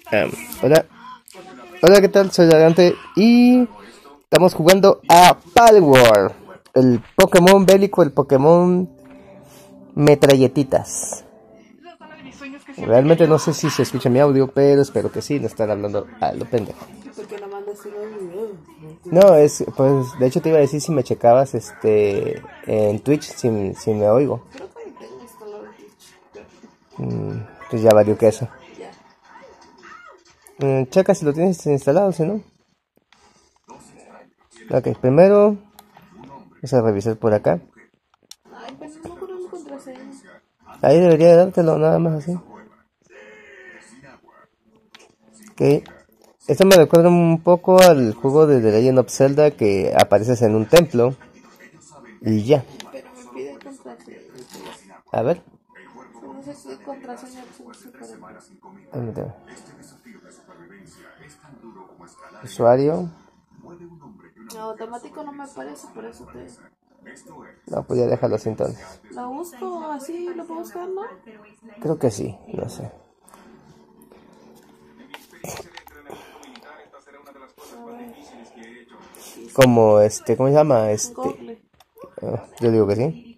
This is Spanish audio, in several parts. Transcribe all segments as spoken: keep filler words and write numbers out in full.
Um, hola. Hola, ¿qué tal? Soy Adelante y estamos jugando a Palworld, el Pokémon bélico, el Pokémon metralletitas. Realmente no sé si se escucha mi audio, pero espero que sí, no están hablando a lo pendejo. No, es, pues, de hecho te iba a decir si me checabas este en Twitch, si, si me oigo. Mm, pues ya valió queso. Mm, checa si lo tienes instalado, si no. Ok, primero vamos a revisar por acá. Ahí debería dártelo, nada más así. Ok. Esto me recuerda un poco al juego de The Legend of Zelda, que apareces en un templo y ya. A ver. Usuario. Automático no me aparece, por eso te... No, pues ya déjalo así entonces. ¿Lo busco así? ¿Lo puedo buscar, no? Creo que sí, no sé. Como este, ¿cómo se llama? Este. Oh, yo digo que sí.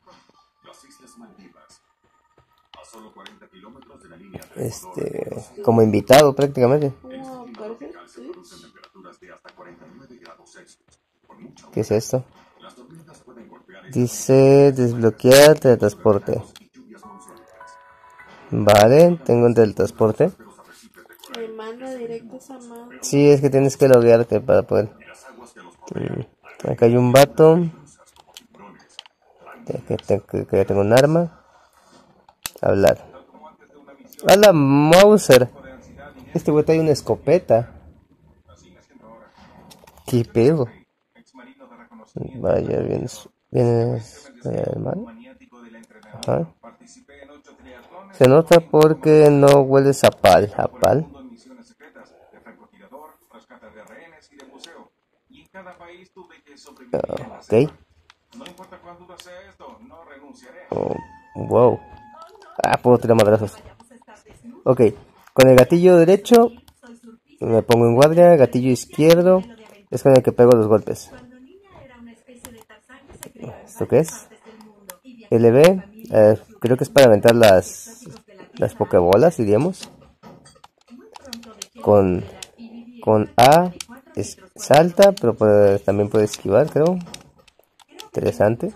Este, como invitado prácticamente. ¿Qué es esto? Dice desbloquear teletransporte. Vale, tengo un teletransporte. Me manda directo esa madre. Sí, es que tienes que loguearte para poder. Acá hay un vato. Que, que, que tengo un arma. Hablar. ¡Hala, Mauser! Este güey trae una escopeta. ¿Qué pedo? Vaya, vienes. Vienes. Hermano. Ajá. Se nota porque no hueles a pal. ¿A pal? Ok. Oh, wow. Ah, puedo tirar madrazos. Ok. Con el gatillo derecho me pongo en guardia. Gatillo izquierdo es con el que pego los golpes. ¿Esto qué es? L B. Eh, creo que es para aventar las las pokebolas, diríamos. Con con A es, salta, pero puede, también puede esquivar, creo. Interesante.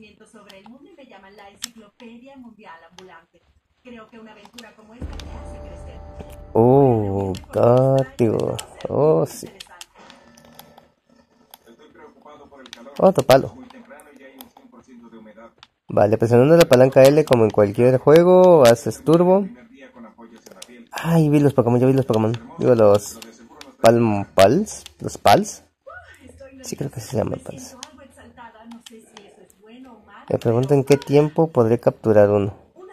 Oh, gato. Oh, sí. Otro palo. Vale, presionando la palanca L como en cualquier juego, haces turbo. Ay, vi los Pokémon, yo vi los Pokémon. Digo los Palm Pals, los Pals. Sí, creo que se llaman Pals. Me pregunto en qué tiempo podré capturar uno.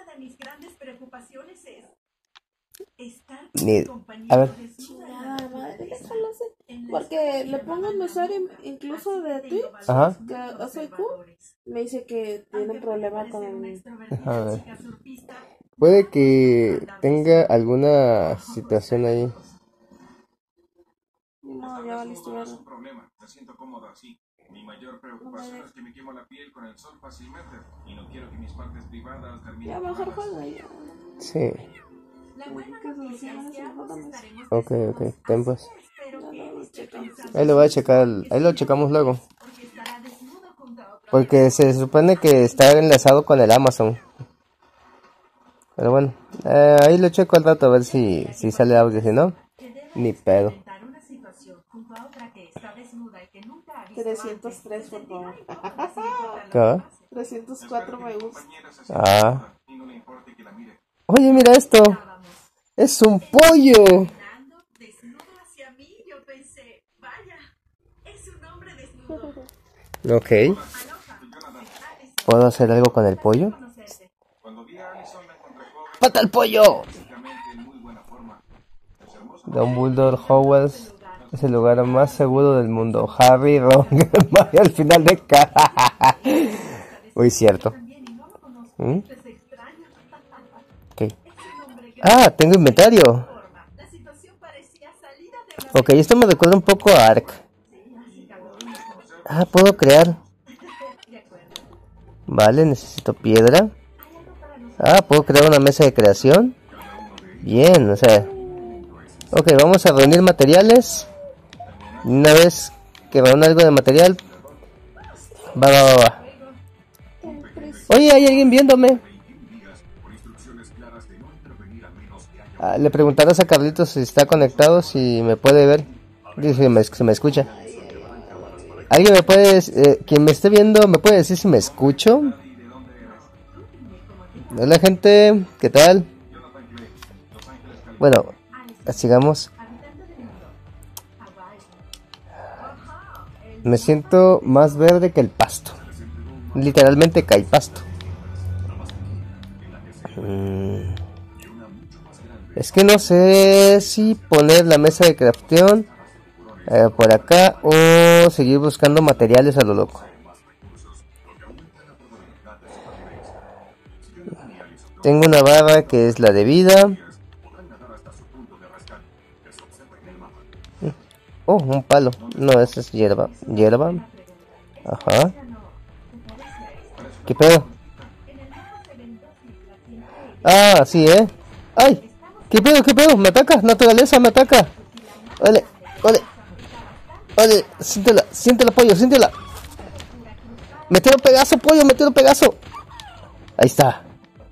Ni... A ver. Porque le pongo mi usuario incluso de Twitch. Ajá. Que soy Q. Me dice que tiene problema con el... A ver. Puede que tenga alguna situación ahí. No, ya valiste verlo. Mi mayor preocupación es que me quemo la piel con el sol fácilmente y no quiero que mis partes privadas terminen. Ya mejor juega ya. Sí. Ok, ok, tempos. Ahí lo voy a checar, ahí lo checamos luego. Porque se supone que está enlazado con el Amazon. Pero bueno, eh, ahí lo checo al rato a ver si, si sale audio, si no, ni pedo. trescientos tres, por favor. ¿Qué? trescientos cuatro me gusta. Ah. Oye, mira esto. Es un pollo. Ok. ¿Puedo hacer algo con el pollo? ¡Mata al pollo! Don Bulldog Hogwarts es el lugar más seguro del mundo. Harry, Ron, Hermione al final de cada. Uy, cierto. ¿Mm? Okay. Ah, tengo inventario. Ok, esto me recuerda un poco a Ark. Ah, puedo crear. Vale, necesito piedra. Ah, puedo crear una mesa de creación. Bien, o sea. Ok, vamos a reunir materiales. Una vez que reúna algo de material. Va, va, va, va. Oye, hay alguien viéndome. Ah, le preguntarás a Carlitos si está conectado, si me puede ver. Si me, si me escucha. ¿Alguien me puede, eh, quien me esté viendo, me puede decir si me escucho? Hola gente, ¿qué tal? Bueno, sigamos. Me siento más verde que el pasto. Literalmente cae pasto. Mm. Es que no sé si poner la mesa de crafteón eh, por acá o seguir buscando materiales a lo loco. Tengo una barra que es la de vida. Oh, un palo. No, esa es hierba. Hierba. Ajá. ¿Qué pedo? Ah, sí, ¿eh? ¡Ay! ¿Qué pedo? ¿Qué pedo? ¿Me ataca? Naturaleza, me ataca. Ole, ole. Ole, siéntela, siéntela, pollo, siéntela. Metieron pegazo, pollo, metieron pegazo. Ahí está.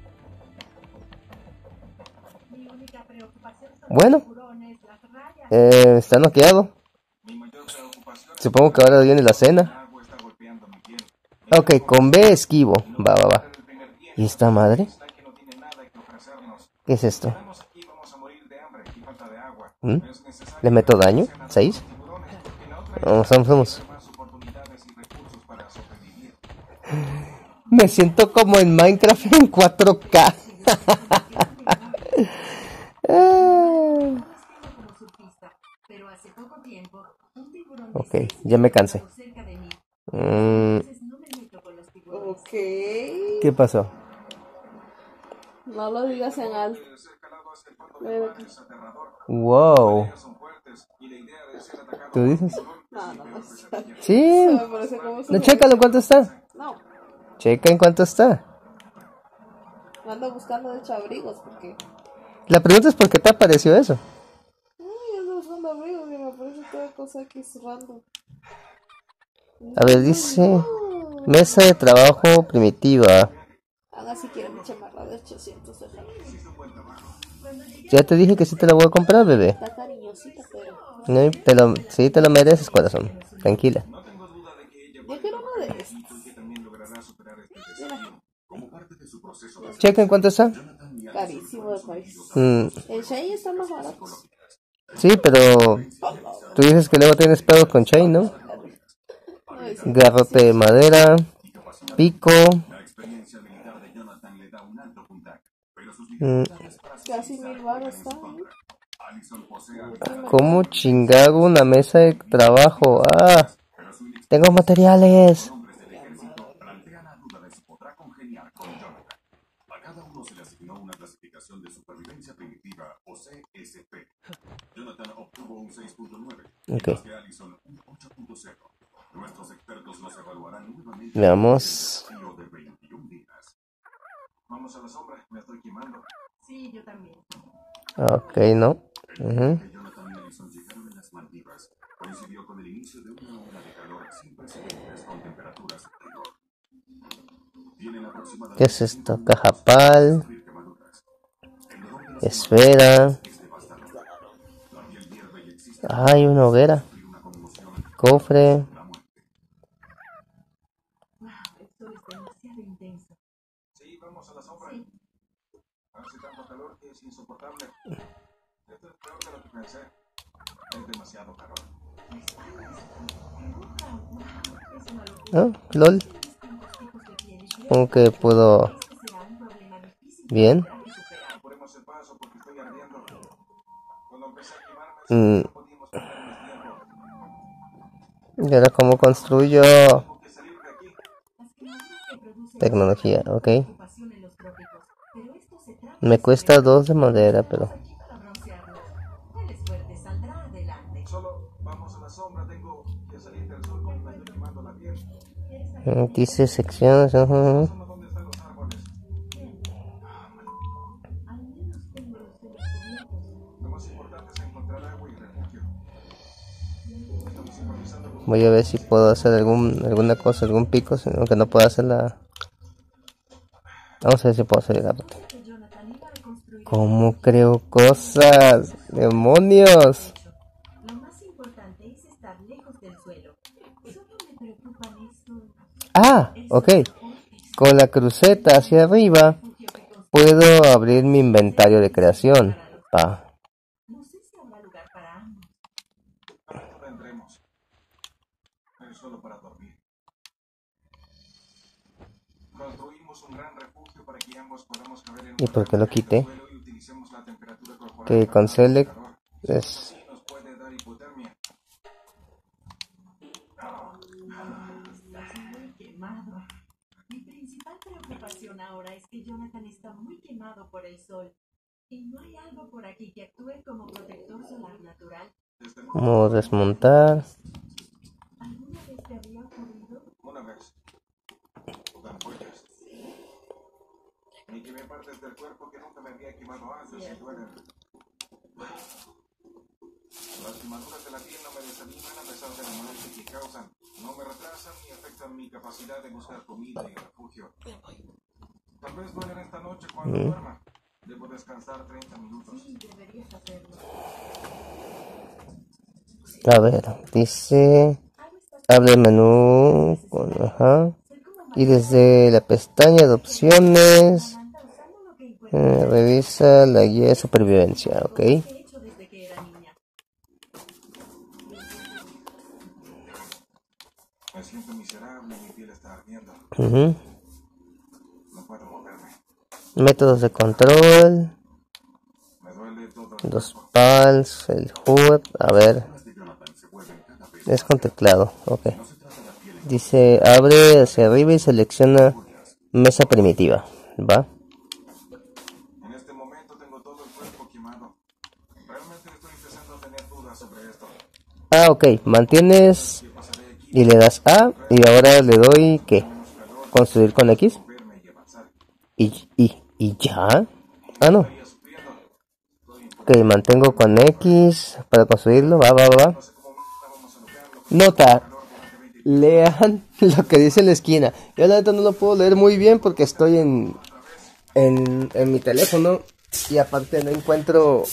Bueno. Eh, está noqueado. Supongo que ahora viene la cena. Ok, con B esquivo. Va, va, va. ¿Y esta madre? ¿Qué es esto? ¿Mm? ¿Le meto daño? ¿seis? Vamos, vamos, vamos. Me siento como en Minecraft en cuatro K. Ok, ya me cansé. Mm. Ok. ¿Qué pasó? No lo digas en alto. Wow. ¿Tú dices? No, no, no. Sí. Se me parece como su- No, chécalo en cuánto está. No, Checa en cuánto está. ando buscando de hecho abrigos porque. La pregunta es por qué te apareció eso. Ay, ando buscando abrigos y me aparece toda cosa que es random. A ver, dice mesa de trabajo primitiva. Haga si quieren mi chamarra de ochocientos de la. Ya te dije que sí te la voy a comprar, bebé. Está cariñosita, pero. No, te lo, sí te lo mereces, corazón. Tranquila. Yo quiero una de estas. Checa en cuánto está. Carísimo de país. Mm, El Shane está más barato. sí, pero tú dices que luego tienes pedos con Chain, ¿no? No, es Garrote de madera, pico. Mm, casi mil baros está. ¿Eh? ¿cómo chingar una mesa de trabajo? Ah, tengo materiales. Ok. Veamos. Ok, no. Uh-huh. ¿Qué es esto? Cajapal. Esfera. Hay una hoguera. Cofre. Sí, vamos a la sombra. Hace tanto calor que es insoportable. Esto es peor de lo que pensé. Es demasiado calor. Oh, lol. Supongo que puedo. Bien. Mm. ¿Y ahora cómo construyo? Tecnología, ok. Me cuesta dos de madera, pero... Dice secciones. Uh-huh. Voy a ver si puedo hacer algún, alguna cosa, algún pico, aunque no puedo hacer la... Vamos a ver si puedo hacer el gato. ¿Cómo creo cosas? ¡Demonios! Ah, ok. Con la cruceta hacia arriba puedo abrir mi inventario de creación. Pa. ¿Y por qué lo quité? Que con select es... Mi principal preocupación ahora es que Jonathan está muy quemado por el sol. Y no hay algo por aquí que actúe como protector solar natural. Vamos a desmontar. ¿Alguna vez te había ocurrido? Una vez. Ampollas. Y que me partes del cuerpo que nunca me había quemado antes y duelen. Las quemaduras de la piel no me desaniman a pesar de la molestia que causan. No me retrasan ni afectan mi capacidad de buscar comida y refugio. Tal vez duelen esta noche cuando mm. duerma. Debo descansar treinta minutos. Sí, deberías hacerlo. A ver, dice... Abre el menú con, ajá, y desde la pestaña de opciones eh, revisa la guía de supervivencia, ok. Me siento miserable, mi piel está ardiendo. Uh-huh. No puedo moverme. Métodos de control. Dos pals, el H U D, a ver. Es con teclado, ok. Dice, abre hacia arriba y selecciona mesa primitiva, ¿va? En este momento tengo todo el cuerpo quemado. Realmente estoy empezando a tener dudas sobre esto. Ah, ok, mantienes y le das A y ahora le doy, ¿qué? Construir con X. Y, y, y ya. Ah, no. Ok, mantengo con X para construirlo, va, va, va. Nota, lean lo que dice en la esquina. Yo la neta no lo puedo leer muy bien porque estoy en, en, en mi teléfono y aparte no encuentro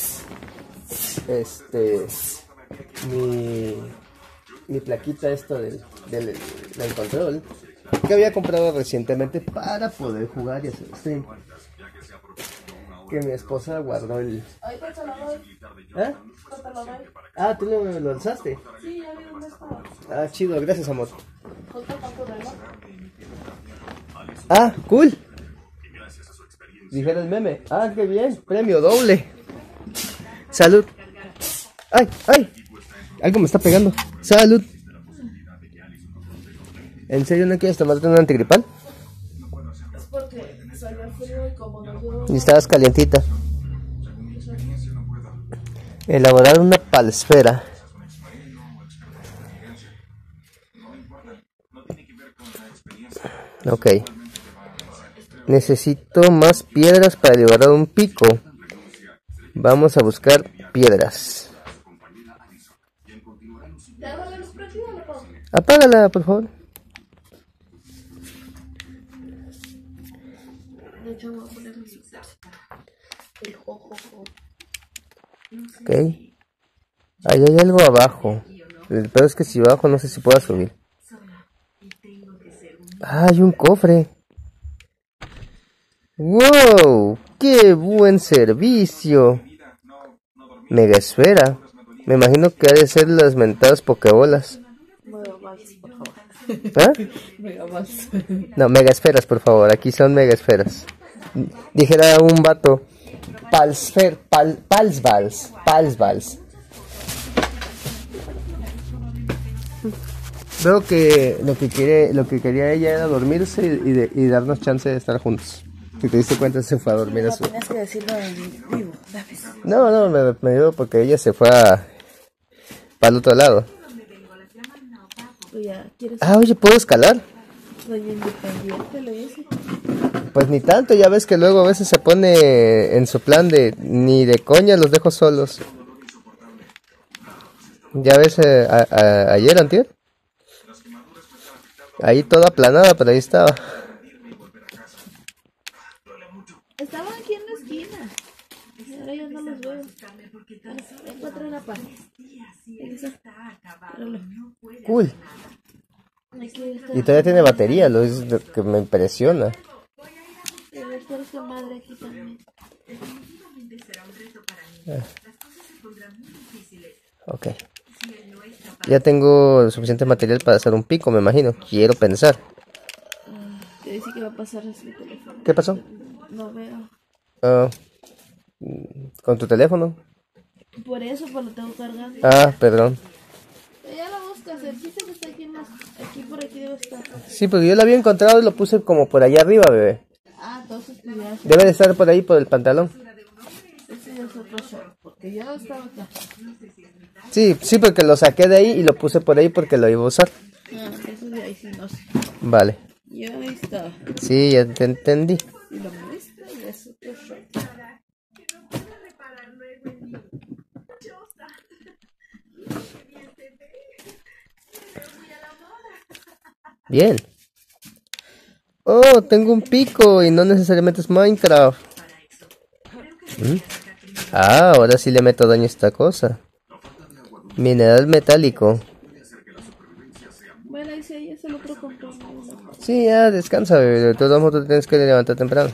este mi, mi plaquita esto del, del, del control que había comprado recientemente para poder jugar y hacer stream. Que mi esposa guardó el... ¿Eh? Ah, ¿tú lo, lo alzaste? Sí, ya vi dónde estaba. Ah, chido, gracias, amor. Ah, cool. Dijera el meme. Ah, qué bien, premio doble. Salud. Ay, ay. Algo me está pegando. Salud. ¿En serio no quieres tomarte un antigripal? Es porque salió frío y como no yo... Y estabas calientita. Elaborar una palsfera. Ok. Necesito más piedras para elaborar un pico. Vamos a buscar piedras. Apágala, por favor. Ok. Ahí hay algo abajo. El peor es que si bajo no sé si pueda subir. Ah, hay un cofre. ¡Wow! ¡Qué buen servicio! Mega esfera. Me imagino que ha de ser las mentadas pokebolas. ¿Ah? No, mega esferas, por favor. Aquí son mega esferas. Dijera un vato. Palsfer, pal, palsvals, palsvals. Veo que lo que quiere, lo que quería ella era dormirse y, de, y darnos chance de estar juntos. Si te diste cuenta, se fue a dormir a su... No, tenías que decirlo en vivo. No, no, me, me dio porque ella se fue a... para el otro lado. Ah, oye, ¿puedo escalar? Doña Independiente le dice. Pues ni tanto, ya ves que luego a veces se pone en su plan de ni de coña los dejo solos. Ya ves, eh, a, a, ayer, antier, ahí toda aplanada, pero ahí estaba. Estaban aquí en la esquina. Ahora yo no los veo. Encontré la pared. Cool. Aquí está. Y todavía tiene batería, lo es lo que me impresiona. Y me parece madre aquí también. Ok. Ya tengo suficiente material para hacer un pico, me imagino. Quiero pensar. Que dice que va a pasar a su teléfono. ¿Qué pasó? No veo. Ah, ¿con tu teléfono? Por eso, pues lo tengo cargando. Ah, perdón. Ya la buscas, el chiste que está aquí más. Aquí por aquí debe estar. Sí, porque yo lo había encontrado y lo puse como por allá arriba, bebé. Ah, entonces pues ya. Debe de estar por ahí, por el pantalón. Ese es otro short, porque yo estaba acá. Sí, sí, porque lo saqué de ahí y lo puse por ahí porque lo iba a usar. Ah, eso de ahí sí no sé. Vale. Yo ahí estaba. Sí, ya te entendí. Y lo muestra y es otro short. Bien. Oh, tengo un pico y no necesariamente es Minecraft. ¿Mm? Ah, ahora sí le meto daño a esta cosa. Mineral metálico. Bueno, ahí sí, ahí es el otro compró. Sí, ya, descansa, bebé. De todos modos, tú tienes que levantar temprano.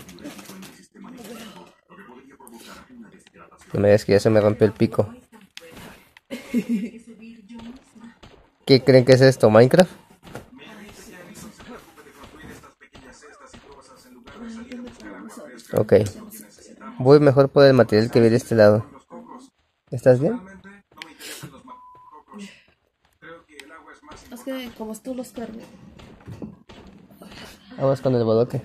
No me digas que ya se me rompió el pico. ¿Qué creen que es esto? ¿Minecraft? Ok. Voy mejor por el material que vi de este lado. ¿Estás bien? Es que como tú los cargas. Vamos con el bodoque.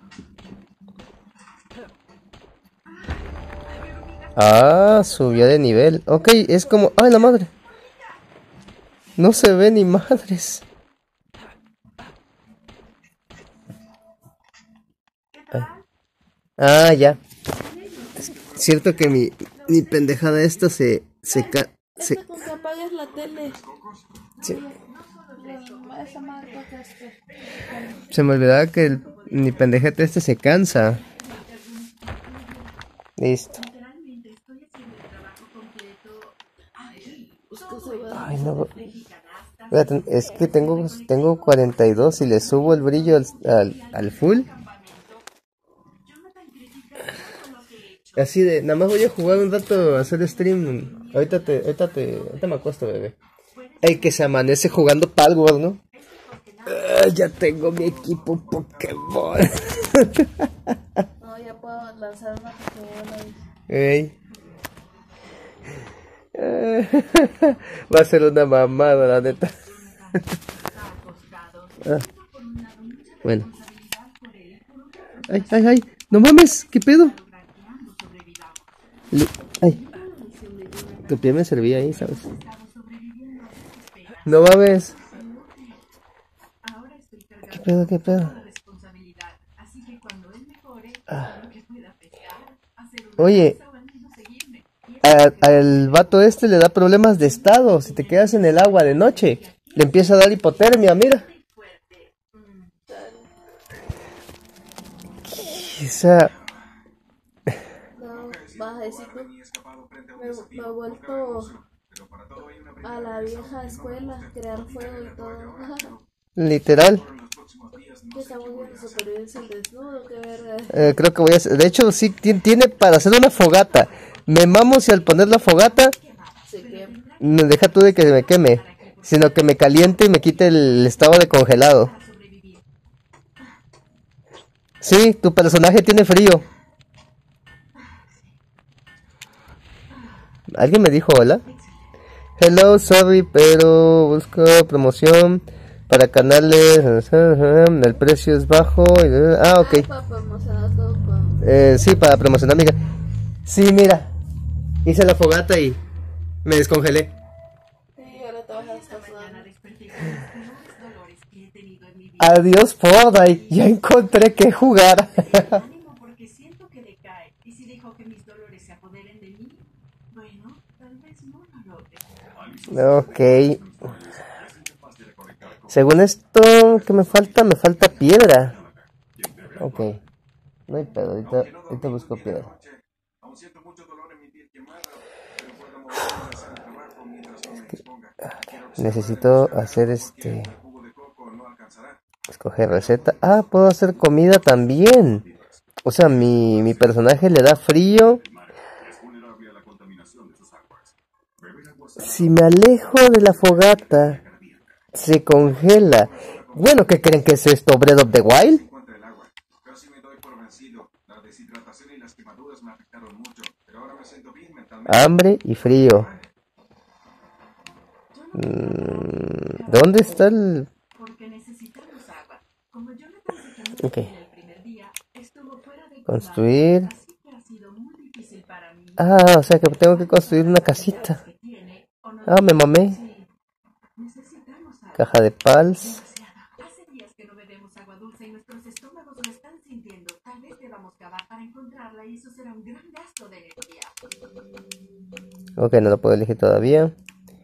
Ah, subió de nivel. Ok, es como... ¡Ay, la madre! No se ve ni madres. Ay. Ah, ya. Es cierto que mi, mi pendejada esta se... Se, ca se, Esta con que apagues la tele. se, La- Esa marca que este. se me olvidaba que el, mi pendejete este se cansa. Listo. Pues que se va. Ay, no. Fíjate, es que tengo, tengo cuarenta y dos y le subo el brillo al, al, al full. Así de, nada más voy a jugar un rato a hacer stream. Ahorita te, ahorita te, ahorita me acuesto, bebé. El que se amanece jugando Palworld, ¿no? Ah, ya tengo mi equipo Pokémon. No, ya puedo lanzar una Pokébola. Ey. Va a ser una mamada, la neta. Ah. Bueno. Ay, ay, ay. No mames, ¿qué pedo? Le... Ay. Tu pie me servía ahí, ¿sabes? No mames. ¿Qué pedo, qué pedo? Ah. Oye. A, al vato este le da problemas de estado. Si te quedas en el agua de noche, le empieza a dar hipotermia, mira. O sea, No, bajecito. Me, me he vuelto a la vieja escuela, crear fuego y todo. literal. Que estamos viendo supervivencia al desnudo, qué verga. Eh, creo que voy a hacer. De hecho, sí ti- tiene para hacer una fogata. Me mamo si al poner la fogata, Se quema. no deja tú de que me queme, sino que me caliente y me quite el estado de congelado. Sí, tu personaje tiene frío. ¿Alguien me dijo hola? Hello, sorry, pero busco promoción para canales. El precio es bajo. Ah, ok. Para promocionar todo con... Eh, sí, para promocionar, amiga. Sí, mira. Hice la fogata y me descongelé. Sí, ahora te vas a estar sudando. Adiós, Fortnite. Ya encontré que jugar. Ánimo porque siento que decae. Y si dejo que mis dolores se apoderen de mí, bueno, tal vez no lo logre. Ok. Según esto, ¿qué me falta? Me falta piedra. Ok. No hay pedo, ahorita, ahorita busco piedra. Necesito hacer este... Escoger receta. Ah, puedo hacer comida también. O sea, mi, mi personaje le da frío. Si me alejo de la fogata, se congela. Bueno, ¿qué creen que es esto? ¿Breath of the Wild? Hambre y frío. Mm, ¿Dónde está el...? Ok. Construir. Ah, o sea que tengo que construir una casita. Ah, me mamé. Caja de pals. Hace días que no bebemos agua dulce y nuestros estómagos lo están sintiendo. Tal vez debamos cavar para encontrarla y eso será un gran gasto de energía. Ok, no lo puedo elegir todavía.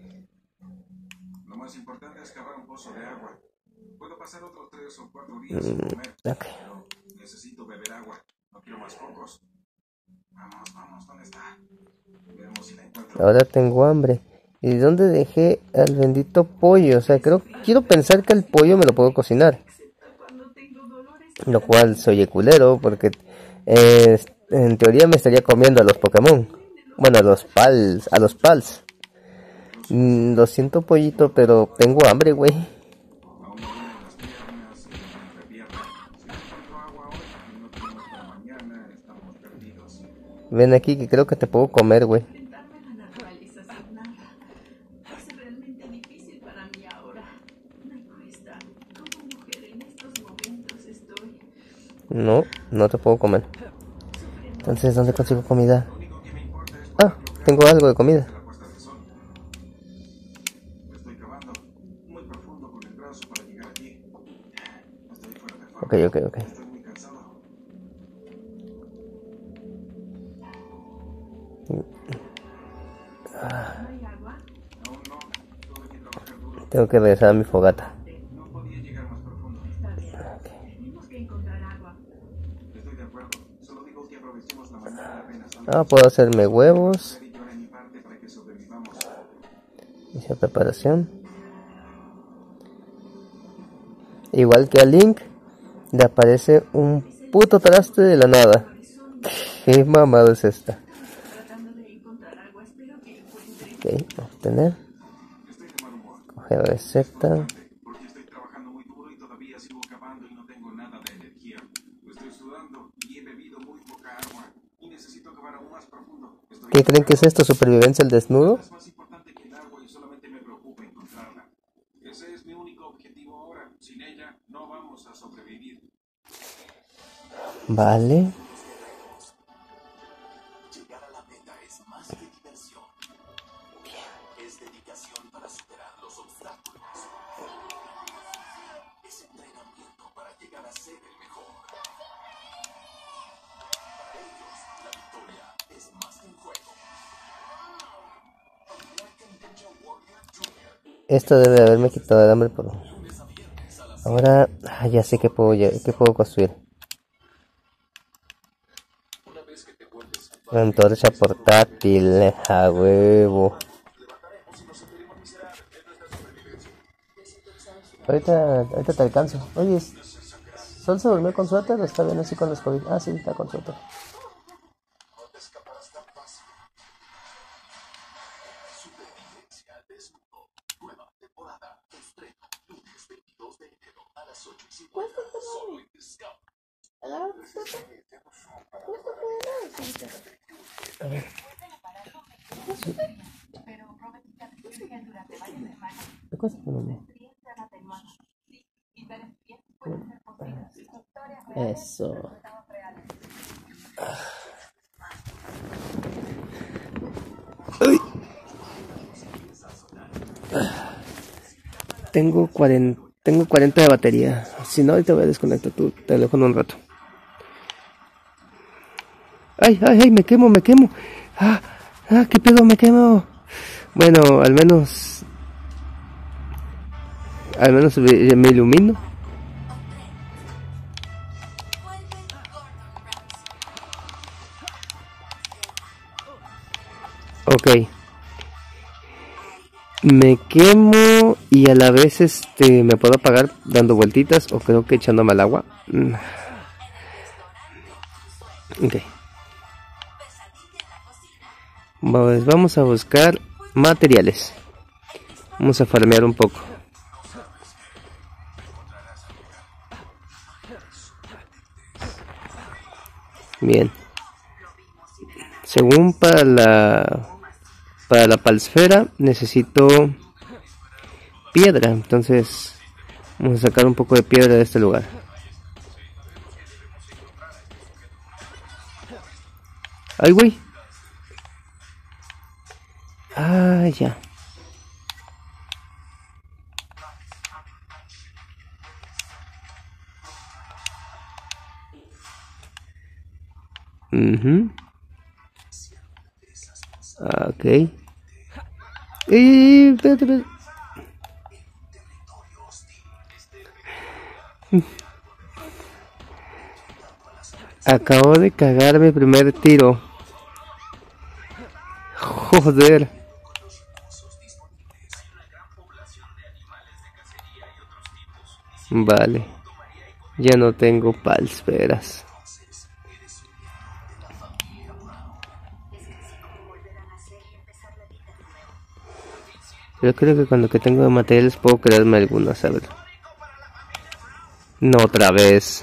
Lo más importante es cavar un pozo de agua. Puedo pasar otros tres o cuatro días sin comer. Ok. Pero necesito beber agua. No quiero más focos. Vamos, vamos, ¿dónde está? Veremos si la encuentro. Ahora tengo hambre. ¿Y dónde dejé al bendito pollo? O sea, creo, quiero pensar que el pollo me lo puedo cocinar. Lo cual soy culero porque eh, en teoría me estaría comiendo a los Pokémon. Bueno, a los pals, a los pals. Mm, lo siento, pollito, pero tengo hambre, güey. Ven aquí que creo que te puedo comer, güey. No, no te puedo comer. Entonces, ¿dónde consigo comida? Ah, tengo algo de comida. Ok, ok, ok. Ah. Tengo que regresar a mi fogata. Ah, puedo hacerme huevos. Esa preparación. Igual que a Link, le aparece un puto traste de la nada. ¿Qué mamada es esta? Ok, obtener. Coger receta. ¿Qué creen que es esto? ¿Supervivencia al desnudo? Vale. Esto debe de haberme quitado el hambre por... Ahora ah, ya sé que puedo, ya, que puedo construir. Antorcha portátil, a huevo. Ahorita, ahorita te alcanzo. Oye, ¿Sol se durmió con suéter o está bien así con los COVID? Ah, sí, está con suéter. ¿Qué cosa? Eso. Uy. Tengo cuarenta, tengo cuarenta de batería. Si no, ahorita voy a desconectar tu teléfono un rato. Ay, ay, ay, me quemo, me quemo. Ah, ah, qué pedo, me quemo. Bueno, al menos... Al menos me, me ilumino. Ok. Me quemo y a la vez este me puedo apagar dando vueltitas o creo que echándome al agua. Ok. Pues vamos a buscar materiales. Vamos a farmear un poco. Bien. Según para la para la palsfera necesito piedra, entonces vamos a sacar un poco de piedra de este lugar. Ay, güey. Ah, ya. Mhm. Ok. Y... Acabo de cagar mi primer tiro. Joder. Vale. Ya no tengo palsferas. Yo creo que con lo que tengo de materiales puedo crearme algunas, a ver. No otra vez.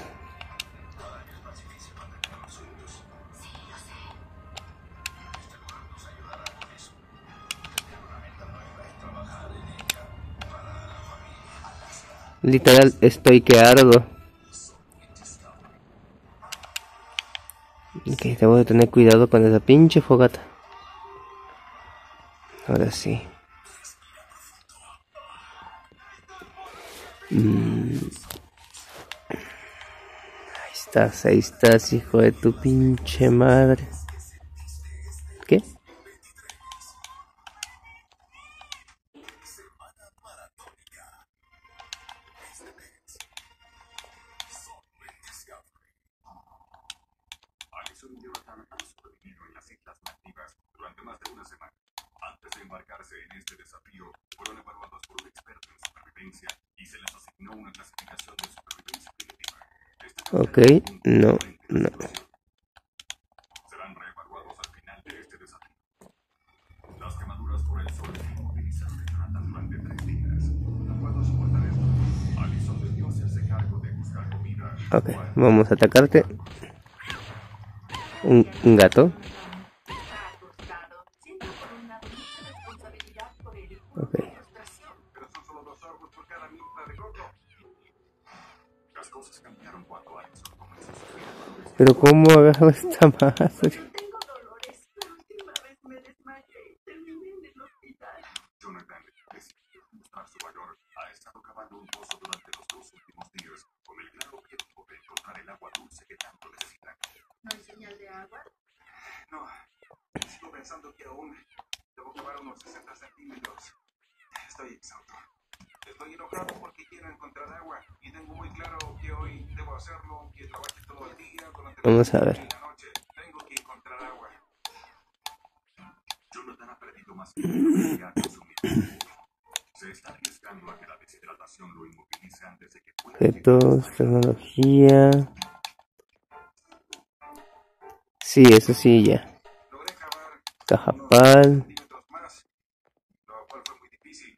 Literal, estoy que ardo. Ok, debo de tener cuidado con esa pinche fogata. Ahora sí. Mm. Ahí estás, ahí estás, hijo de tu pinche madre. ¿Qué? Allison y Jonathan han sobrevivido en las Islas Maldivas durante más de una semana. Antes de embarcarse en este desafío, fueron evaluados por un experto en supervivencia y se les asignó una clasificación de supervivencia primitiva. Este Ok, no, no. Serán reevaluados al final de este desafío. Las quemaduras por el sol inmovilizaron a Jonathan durante tres días. No puedo soportar esto. Allison debió hacerse cargo de buscar comida. Ok, vamos a atacarte. Un, un gato. Ok. Pero son solo dos árboles por cada milpa de coco. Las cosas cambiaron cuando Allison comenzó a sufrir dolores. Pero cómo agarro esta madre. Tengo dolores. La última vez me desmayé y terminé en el hospital. Jonathan decidió mostrar su valor. Ha estado cavando un pozo durante los dos últimos días con el claro objetivo de encontrar el agua dulce que tanto necesitan. ¿No hay señal de agua? No, sigo pensando que aún debo cavar unos sesenta centímetros. Estoy exhausto. Estoy enojado porque quiero encontrar agua y tengo muy claro que hoy debo hacerlo aunque trabaje todo el día durante Vamos a ver. la noche. Tengo que encontrar agua. Jonathan ha perdido más que que ha consumido. Se está arriesgando a que la deshidratación lo inmovilice antes de que pueda. Objetos, tecnología. Sí, eso sí, ya. Logré cavar Caja unos pal. centímetros más, lo cual fue muy difícil.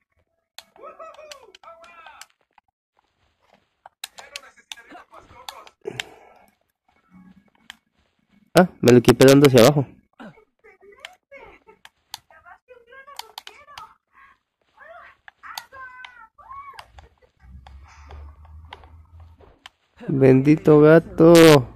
Ah, me lo equipé dando hacia abajo. Bendito gato.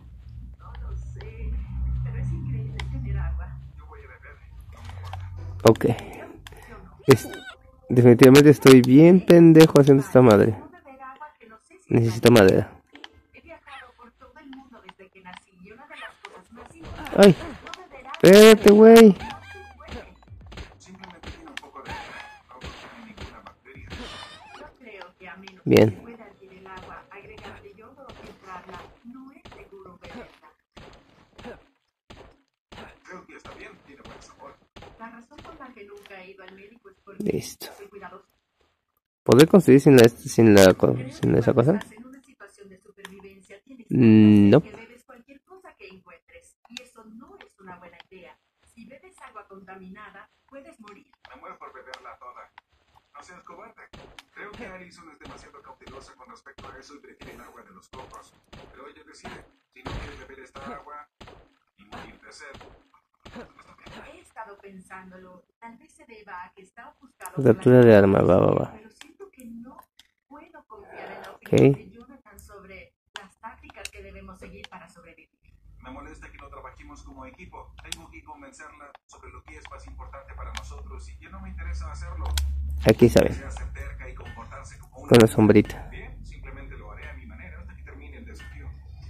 Ok. Es- definitivamente estoy bien pendejo haciendo esta madre. beber agua que no sé Necesito madera. He viajado por todo el mundo desde que nací y una de las cosas más importantes Ay, no beberá espérate, güey. no se puede. Simplemente tiene un poco de... no contiene ninguna bacteria. Yo creo que a menos Bien. que se pueda hervir el agua, agregarle yodo o filtrarla, no es seguro beberla. Creo que está bien, tiene buen sabor. La razón por la que nunca he ido al médico es porque Listo. soy cuidadoso. ¿Podré construir sin la, sin la, co- sin esa cosa? Estás en una situación de supervivencia, tienes Mm, no. que bebes cualquier cosa que encuentres y eso no es una buena idea. Si bebes agua contaminada, puedes morir. Me muero por beberla toda. No seas cobarde. Creo que Alison es demasiado cautelosa con respecto a eso y prefiere el agua de los cocos. Pero ella decide. Si no quiere beber esta agua y morir de sed. He estado pensándolo. Tal vez se deba a que está ofuscado. Captura de arma, va, va, va. Pero siento que no puedo confiar en la Ok. opinión de Jonathan sobre las tácticas que debemos seguir para sobrevivir. Me molesta que no trabajemos como equipo. Tengo que convencerla sobre lo que es más importante para nosotros y que no me interesa hacerlo. Aquí saben, Desea ser terca y comportarse como una... con la sombrita. Bien, simplemente lo haré a mi manera hasta que termine el desafío.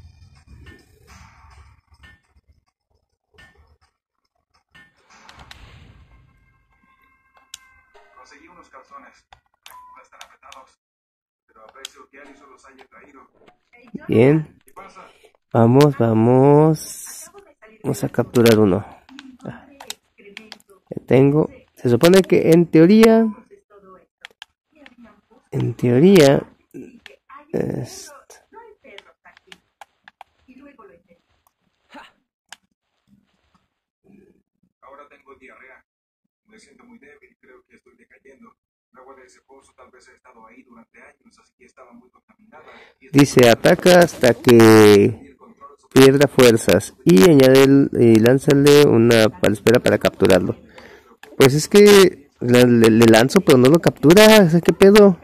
Conseguí unos calzones. No están apretados, pero aprecio que Alison los haya traído. Bien. ¿Qué pasa? Vamos, vamos. Vamos a capturar uno. Ah, ya tengo. Se supone que en teoría... En teoría... Es... No hay perros aquí. Y luego lo entendí. Ahora tengo diarrea. Me siento muy débil y creo que estoy decayendo. El agua de ese pozo tal vez ha estado ahí durante años, así que estaba muy contaminada. Y Dice, ataca hasta que pierda fuerzas y añade el- y lánzale una palespera para capturarlo. Pues es que le, le- le lanzo pero no lo captura, o sea, ¿qué pedo?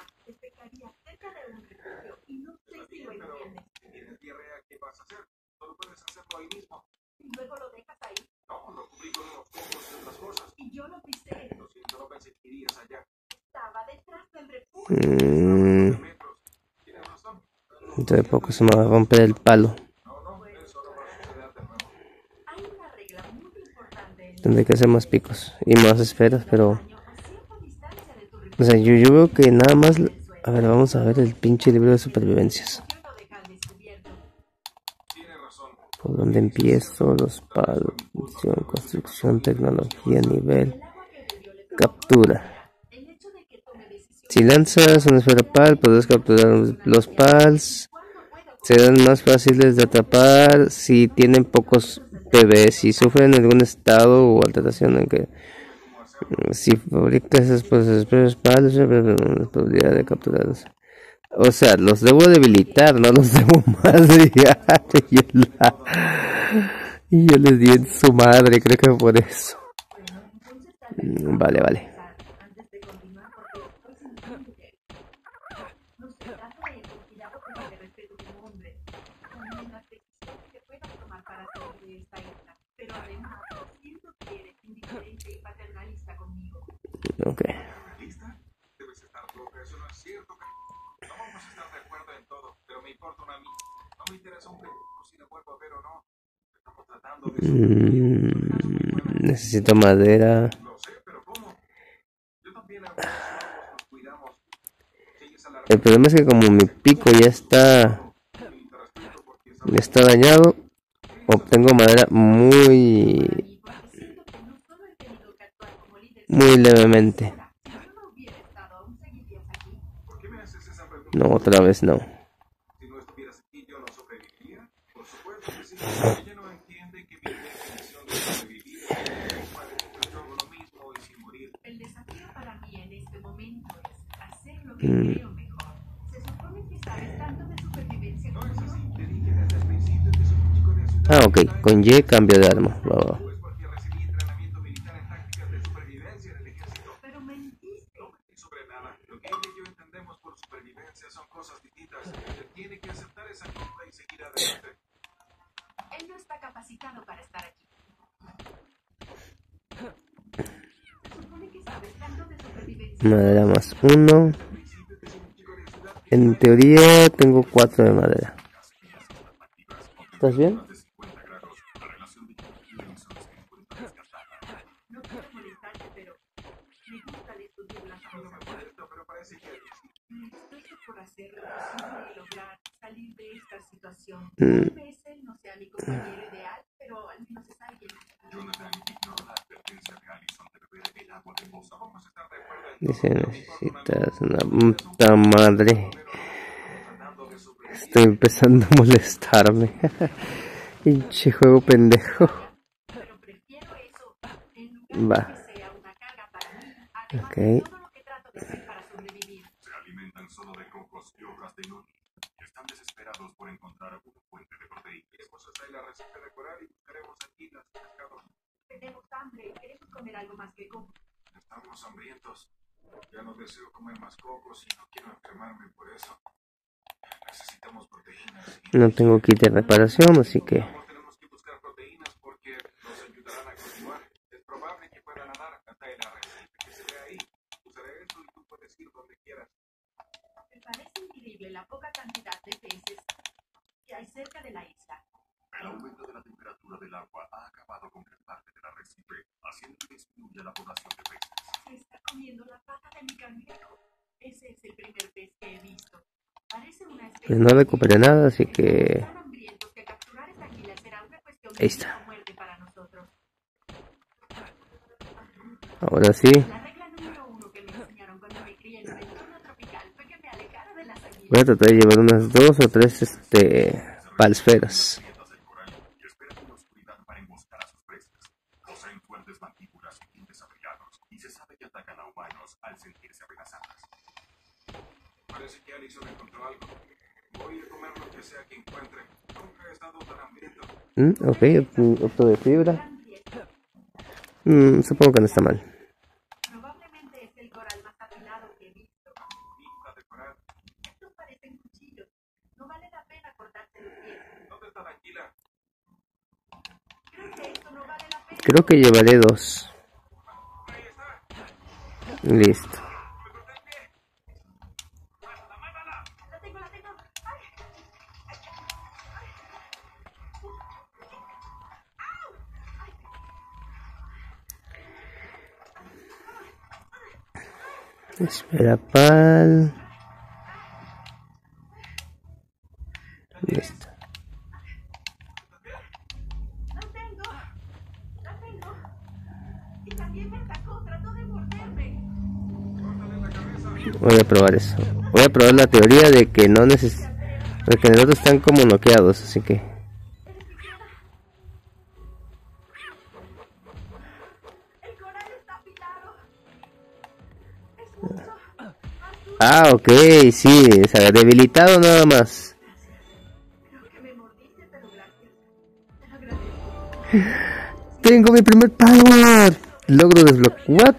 tienes diarrea, ¿qué vas a hacer? Solo puedes hacerlo ahí mismo. Y luego lo dejas ahí. No, lo cubrí con unos cocos y otras cosas. Y yo lo pisé. Lo siento, no pensé que irías allá. Estaba detrás del refugio. Mm, Metros. Tienes razón. dentro de poco se me va a romper el palo. No, no, eso no va a suceder de nuevo. Hay una regla muy importante en Tendré que hacer más picos y más esferas, pero... a cierta distancia de tu O sea, yo, yo veo que nada más... A ver, vamos a ver el pinche libro de supervivencias. refugio lo deja al descubierto. Tienes razón. ¿Por dónde empiezo? Los palos, construcción, construcción, tecnología, nivel, captura. El hecho de que tome decisiones Si lanzas una esfera pal, podrás capturar los pals. Serán más fáciles de atrapar si tienen pocos bebés. Si sufren algún estado o alteración en que... Si fabricas esas esferas pal, la probabilidad de capturarlos. O sea, los debo debilitar, no los debo madrear. Y yo, la- y yo les di en su madre, creo que por eso. Mm, Vale, vale. antes de continuar porque estoy sintiendo que no se trata de cuidado pero de respeto como hombre. También las decisiones que puedas tomar para salir de esta isla. Pero además, siento que eres indiferente y paternalista conmigo. Ok. ¿Lista? Debes estar loca, eso no es cierto. No vamos a estar de acuerdo en todo, pero me importa una mierda. No me interesa un pedo si la vuelvo a ver o no. Estamos tratando de... Mm, necesito madera. Lo sé, pero ¿cómo? Yo también hago eso, ambos nos cuidamos. Si ella es a la El problema es que como mi pico ya está... Ya está dañado, obtengo madera muy... Muy levemente. ¿Por qué me haces esa pregunta? No, otra vez no. Si no estuvieras aquí, yo no sobreviviría. Por supuesto que sí. Ella no entiende que mi definición de sobrevivir es para yo hago lo mismo y sin morir. El desafío para mí en este momento es hacer lo que Mm. creo mejor. Se supone que sabes tanto de supervivencia No como es yo. así. Te dije desde el principio que soy un chico de ciudad. Ah, ok, con Y cambio de arma. Va, va. Es porque recibí entrenamiento militar en tácticas de supervivencia en el ejército. Pero mentiste. No mentí sobre nada. Lo que ella y yo entendemos por supervivencia son cosas distintas. Ella tiene que aceptar esa mierda y seguir adelante. Él no está capacitado para estar aquí. Se supone que sabes tanto de supervivencia. Madera más uno. Desde el principio que soy un chico de ciudad que En teoría tengo cuatro de madera. ¿Estás bien? No quiero molestarte, pero me gusta discutir las cosas. Pero parece que Estoy por hacer lo posible y lograr salir de esta situación. Mm. Tal vez él no sea mi compañero ideal, pero al menos es alguien. Jonathan ignoró la advertencia de Allison de beber el agua de pozo. Vamos a estar de acuerdo en Dice, necesitas una puta madre. Estoy empezando a molestarme. Pinche juego pendejo. Pero prefiero eso en lugar Va. de que sea una carga para mí. Además Ok. de todo lo que trato de hacer para sobrevivir. Se alimentan solo de cocos y hojas de noni. Están desesperados por encontrar alguna fuente de proteína. Después os trae la receta de coral y buscaremos anguilas, pescado. Tenemos hambre y queremos comer algo más que coco. Estamos hambrientos. Ya no deseo comer más cocos y no quiero enfermarme por eso. Necesitamos proteínas. Y No tengo kit de reparación, así que... tenemos que buscar proteínas porque nos ayudarán a continuar. Es probable que pueda nadar hasta la receta que se ve ahí. Usaré eso y tú puedes ir donde quieras. Me parece increíble la poca cantidad de peces que hay cerca de la isla. El aumento de la temperatura del agua ha acabado con gran parte del arrecife, haciendo que disminuya la población de peces. Se está comiendo la pata de mi cangrejo. Ese es el primer pez que he visto. Parece una especie Pues no recuperé nada, así que... tan hambrientos que capturar esta anguila será una cuestión Ahí de está. vida o muerte para nosotros. Ahora sí. La regla número uno que me enseñaron cuando me crié en el entorno tropical fue que me alejara de las anguilas. Voy a tratar de llevar unas dos o tres, este... palsferas. Grietas del coral y esperan en la oscuridad para emboscar a sus presas. Poseen fuertes mandíbulas y dientes afilados y se sabe que atacan a humanos al sentirse amenazadas. Parece que Allison encontró algo. Voy a comer lo que sea que encuentre. Nunca he estado tan hambriento. Mm, ok, otro de fibra. Mm, supongo que no está mal. Probablemente es el coral más afilado que he visto. Pinta de coral. Estos parecen cuchillos. No vale la pena cortarse los pies. ¿Dónde está la anguila? Creo que esto no vale la pena. Creo que llevaré dos. Ahí está. Listo. Me corté el pie. ¡Mátala, mátala! La tengo, la tengo. ¡Ay! Espera, pal. Listo. ¡La tengo! ¡La tengo! Y también me atacó, trató de morderme. Voy a probar eso. Voy a probar la teoría de que no necesitan... Porque en el otro están como noqueados, así que... El coral está afilado. Es mucho. Ah, ok, sí, o sea, debilitado nada más. Creo que me mordiste, pero gracias. Te agradezco. Tengo mi primer power. Logro desbloquear. ¿What?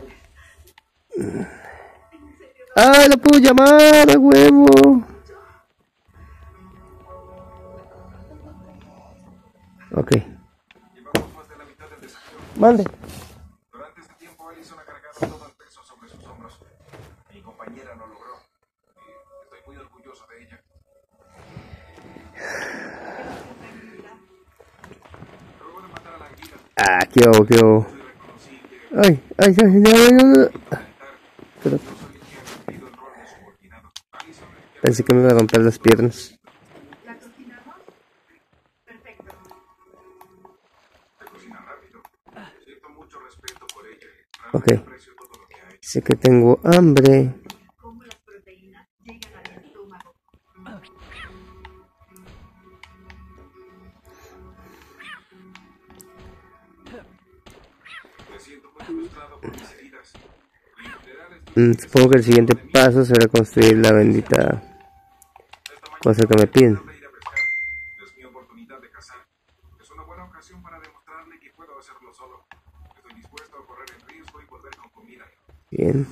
Ah, lo puedo llamar a huevo. Ok. Llevamos más de la mitad del desafío. Mande. Durante este tiempo, Allison ha cargado todo el peso sobre sus hombros. Mi compañera lo logró. Y estoy muy orgulloso de ella. Luego de matar a la anguila, Ah, qué hago, qué hago. reconocí que Ay, ay, ay, ay, ay, ay. Pero no soy el que ha cumplido el rol de subordinado. Allison es el que pensé que me iba a romper las piernas. ¿La cocinamos? Perfecto. te cocina rápido. Siento mucho respeto por ella. Ok. Realmente aprecio todo lo que ha hecho. Sé que tengo hambre. Cómo las proteínas llegan a mi estómago. Me siento muy frustrado por mis heridas. En general, estoy Mm, supongo que el siguiente paso será construir la bendita cosa que me piden. de ir a pescar. Es mi oportunidad de cazar. Es una buena ocasión para demostrarle que puedo hacerlo solo. Estoy dispuesto a correr el riesgo y volver con comida. Bien.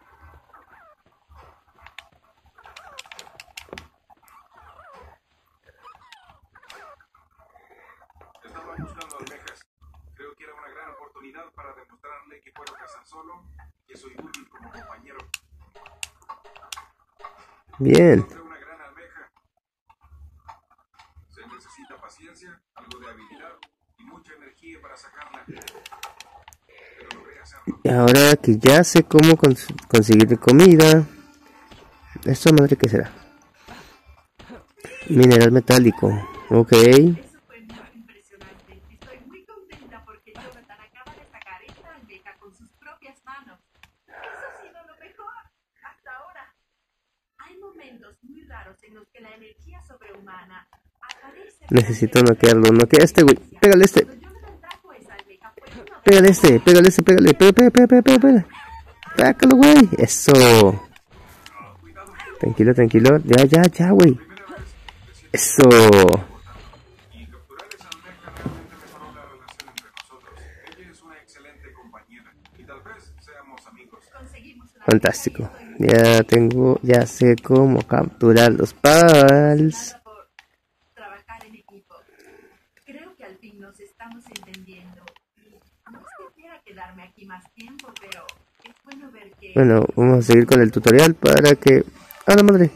Estaba buscando almejas. Creo que era una gran oportunidad para demostrarle que puedo cazar solo y que soy útil como compañero. Bien. Encontré una paciencia, algo de habilidad y mucha energía para sacarla. Pero logré hacerlo. Y ahora que ya sé cómo cons conseguir comida. ¿Esto madre qué será? Mineral metálico. Ok. Eso fue muy impresionante. Estoy muy contenta porque Jonathan acaba de sacar esta almeja con sus propias manos. Eso ha sido lo mejor hasta ahora. Hay momentos muy raros en los que la energía sobrehumana aparece. Necesito noquearlo. Noquea este, güey. Pégale este. Cuando Jonathan trajo esa almeja fue uno de Pégale este. Pégale este. Pégale. Pégale, pégale, pégale, pégale, pégale. Pácalo, güey. Eso. Tranquilo, tranquilo. Ya, ya, ya, güey. Eso. Y capturar esa almeja realmente mejoró la relación entre nosotros. Ella es una excelente compañera y tal vez seamos amigos. conseguimos una Fantástico. Ya tengo, ya sé cómo capturar los pals. por trabajar en equipo. Creo que al fin nos estamos entendiendo. No es que quiera quedarme aquí más tiempo, pero es bueno ver que Bueno, vamos a seguir con el tutorial para que... ¡Ah, la madre!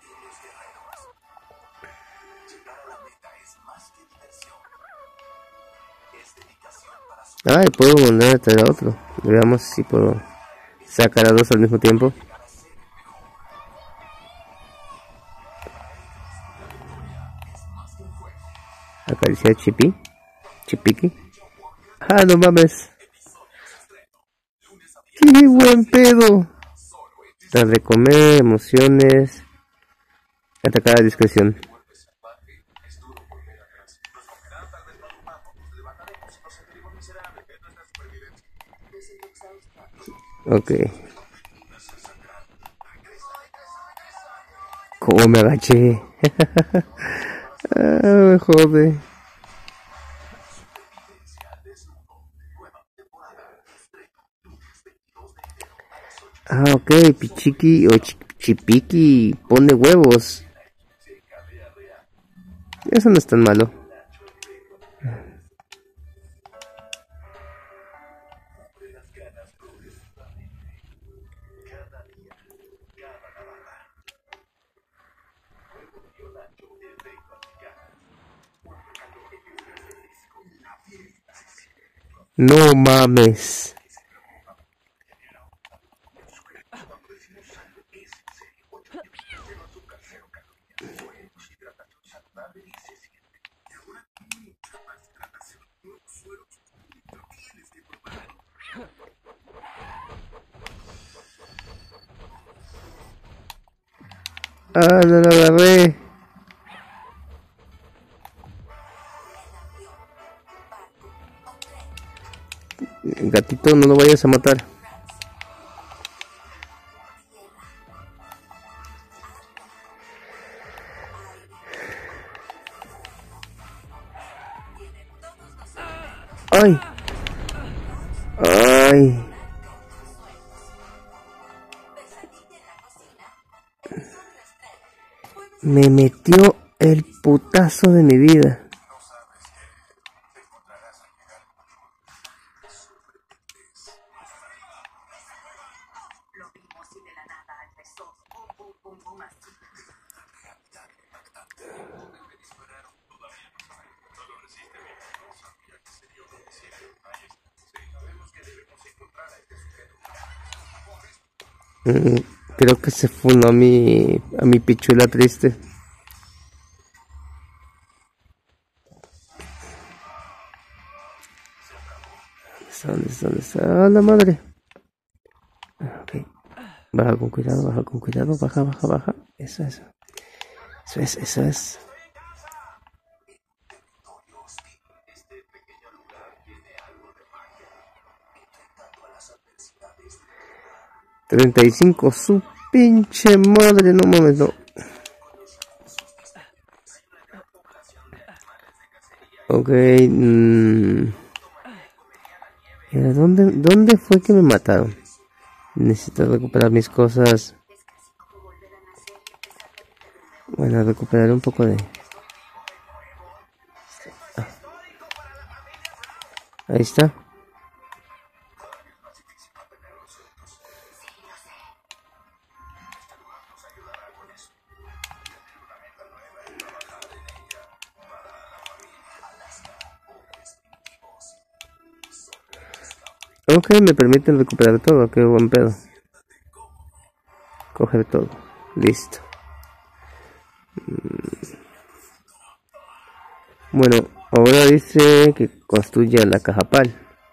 Ay, puedo volver a traer a otro. Veamos si puedo sacar a dos al mismo tiempo. Acariciar Chipi. Chipiki. ¡Ah, no mames! ¡Qué buen pedo! Dar de comer, emociones. Atacar a discreción. Ok. ¿Cómo me agaché? Ah, me jode. Ah, ok. Pichiqui o Chipiki pone huevos. Eso no es tan malo. No mames. Ah, no lo agarré. Gatito, no lo vayas a matar. Ay. Ay. Me metió el putazo de mi vida. Mm, creo que se funó a mi, a mi pichula triste. ¿Dónde está? ¿Dónde está? ¡Ah, la madre! Ok. Baja con cuidado, baja con cuidado, baja, baja, baja. Eso, eso. Eso es, eso es. treinta y cinco, su pinche madre, no mames, no. Ok, mmm. ¿Dónde, ¿Dónde fue que me mataron? Necesito recuperar mis cosas. Bueno, recuperar un poco de... Ah. Ahí está. Ok, me permiten recuperar todo, qué buen pedo. Coger todo, listo. Bueno, ahora dice que construya la caja PAL.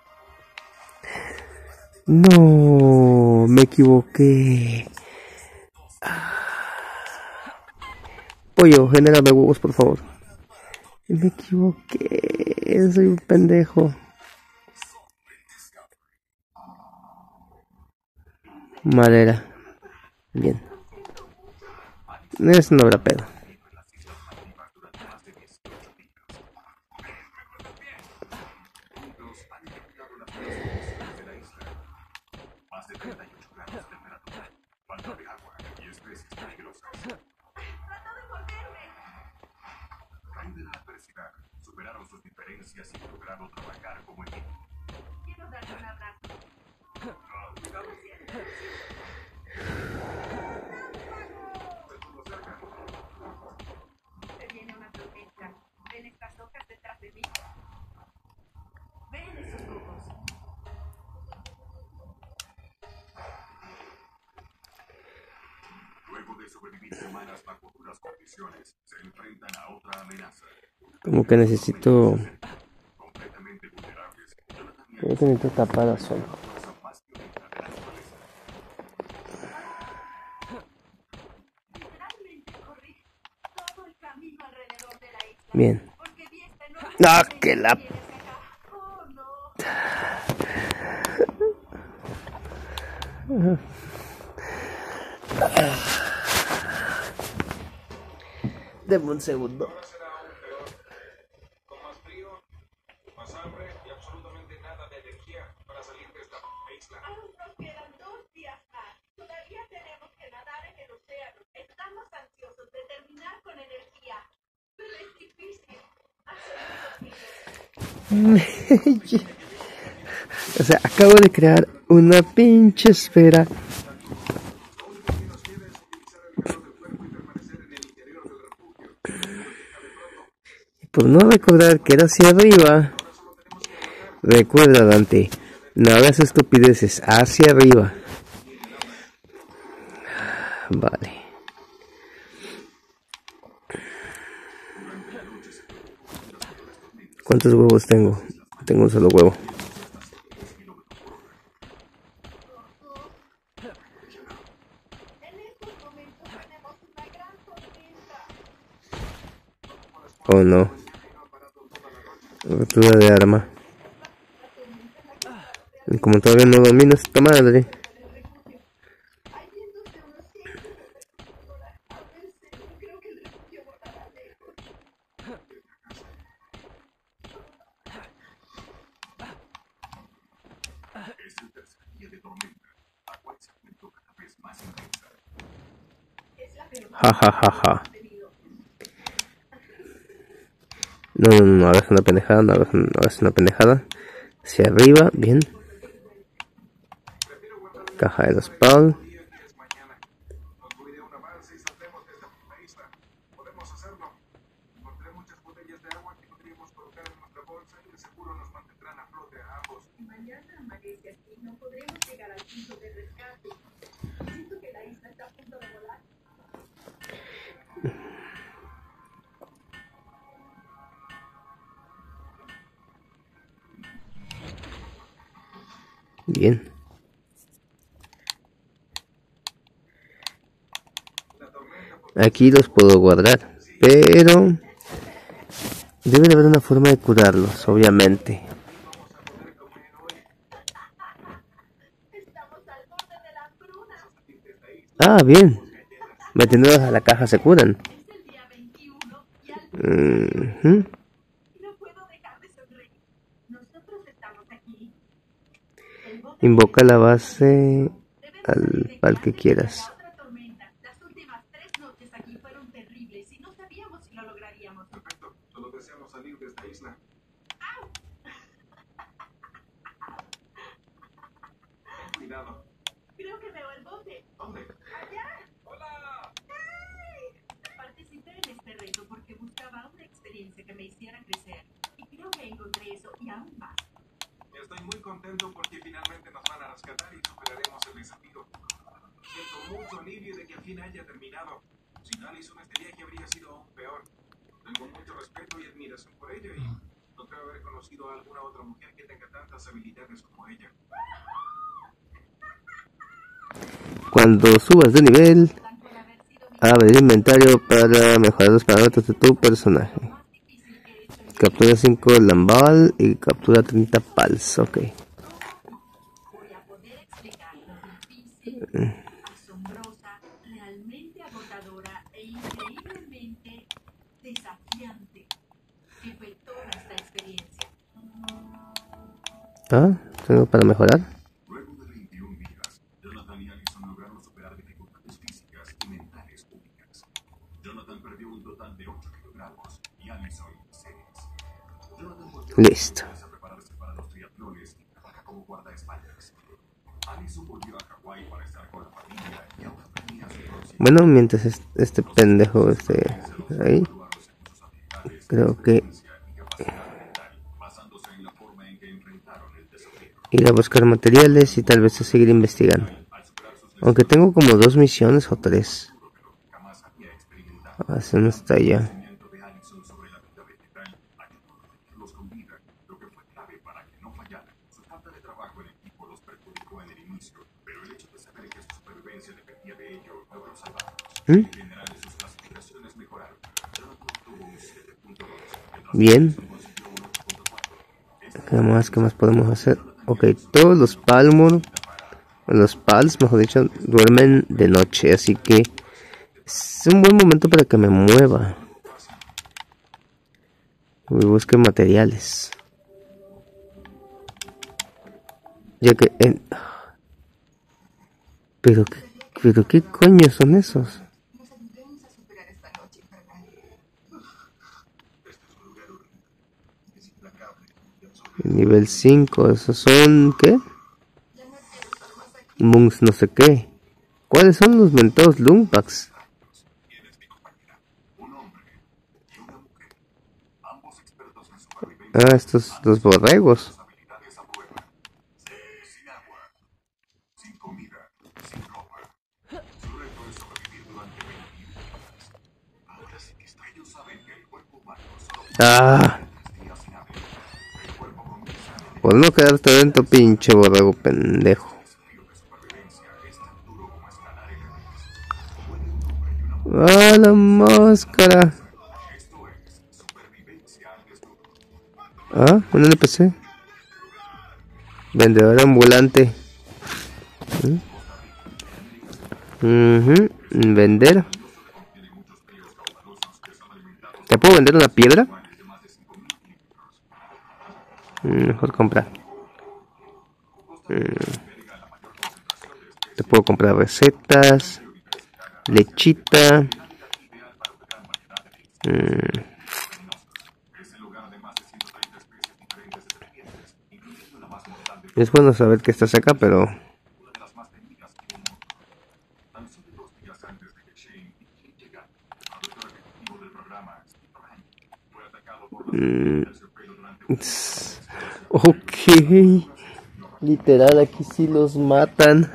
No, me equivoqué. Pollo, genérame huevos, por favor. Me equivoqué, soy un pendejo. Madera. Bien. Es no habrá pedo. Superaron sus diferencias y lograron trabajar como equipo. Quiero darle un abrazo. Se viene una tormenta. ¿Ven estas hojas detrás de mí? ¿Ven esos cocos? Luego de sobrevivir semanas bajo duras condiciones, se enfrentan a otra amenaza. Como que necesito... Creo que necesito tapar a sol. Bien. ¡Ah, que la... Deme un segundo. Con más frío, más hambre y absolutamente nada de energía para salir de esta isla. Aún nos quedan dos días más. Todavía tenemos que nadar en el océano. Estamos ansiosos de terminar con energía. Pero es difícil. Hace O sea, acabo de crear una pinche esfera. Por no recordar que era hacia arriba. Recuerda, Dante, no hagas estupideces, hacia arriba. Vale. ¿Cuántos huevos tengo? Tengo un solo huevo. Oh no. Rotura de arma. Y como todavía no domino esta madre. Ja ja ja ja. No, no, no, hagas una pendejada, no hagas, no hagas una pendejada. Hacia arriba, bien. Caja de los PAL. Bien. Aquí los puedo guardar, pero debe de haber una forma de curarlos, obviamente. Ah, bien. Metiéndolos a la caja se curan. Uh-huh. Invoca la base al, al que quieras. Las últimas tres noches aquí fueron terribles y no sabíamos si lo lograríamos. Perfecto, solo deseamos salir de esta isla. ¡Au! Cuidado. Creo que veo el bote. ¿Dónde? ¡Allá! ¡Hola! ¡Hey! Participé en este reto porque buscaba una experiencia que me hiciera crecer. Y creo que encontré eso y aún más. Estoy muy contento porque finalmente rescatar y superaremos el desafío. Siento mucho alivio de que al fin haya terminado. Sin Alice, este viaje habría sido aún peor. Tengo mucho respeto y admiración por ella y no creo haber conocido a alguna otra mujer que tenga tantas habilidades como ella. Cuando subas de nivel, abre el inventario para mejorar los parámetros de tu personaje. Captura cinco Lambal y captura treinta Pals. Ok. Asombrosa, realmente agotadora e increíblemente desafiante. Que fue toda esta experiencia. Ah, tengo para mejorar. Luego de veintiún días, Jonathan y Allison lograron superar dificultades físicas y mentales únicas. Jonathan perdió un total de ocho kilogramos y Allison seis. Jonathan volvió Listo. a prepararse para los triatlones y trabaja como guardaespaldas. Allison volvió a Hawái para estar con la familia y ahora tenía su próximo. Bueno, mientras est- este pendejo esté ahí, creo que Basándose en la forma en que enfrentaron el desafío. ir a buscar materiales y tal vez a seguir investigando. Aunque tengo como dos misiones o tres. Ah, se no está ya. Conocimiento de Allison sobre la vida vegetal ayudó a protegerlos con vida, lo que fue clave para que no fallaran. Su falta de trabajo en equipo los perjudicó en el inicio, pero el hecho de saber que su supervivencia dependía de ello logró salvarlos. ¿Mm? En general, sus clasificaciones mejoraron. Jonathan obtuvo un siete punto dos, mientras Bien. Allison consiguió un ocho punto cuatro. ¿Qué más? ¿Qué más podemos hacer? Ok, todos los Palmor, los Pals, mejor dicho, duermen de noche, así que es un buen momento para que me mueva y busque materiales. Ya que en... Pero qué, pero qué coño son esos. Nos ayudemos a superar esta noche infernal. Nivel cinco, esos son... ¿qué? Mungs no sé qué. ¿Cuáles son los mentados Lumpaks? Ah, estos, los borregos. Habilidades a prueba. Sin agua, sin comida, sin ropa. Su reto es sobrevivir durante veintiún horas. Ahora sí que está. Ellos saben que el cuerpo humano solo Ah, puede tres días sin hambre. El cuerpo comienza a por no quedarte dentro, pinche borrego pendejo. desafío de supervivencia. Es tan duro como escalar el Everest. Puede un hombre y una mujer. Ah, la máscara. Esto es supervivencia al desnudo. Ah, un N P C. Vendedor ambulante. ¿Mm? Ujú, vender. ¿Te puedo vender una piedra? Mm, mejor comprar. Mm. Te puedo comprar recetas, lechita. Mm. Es bueno saber que estás acá, pero Tan solo dos días antes de que Shane y Kate llegaran, el productor ejecutivo del programa, Steve Ryan, fue atacado por las mm, de terciopelo durante un ok. Literal, aquí sí los matan.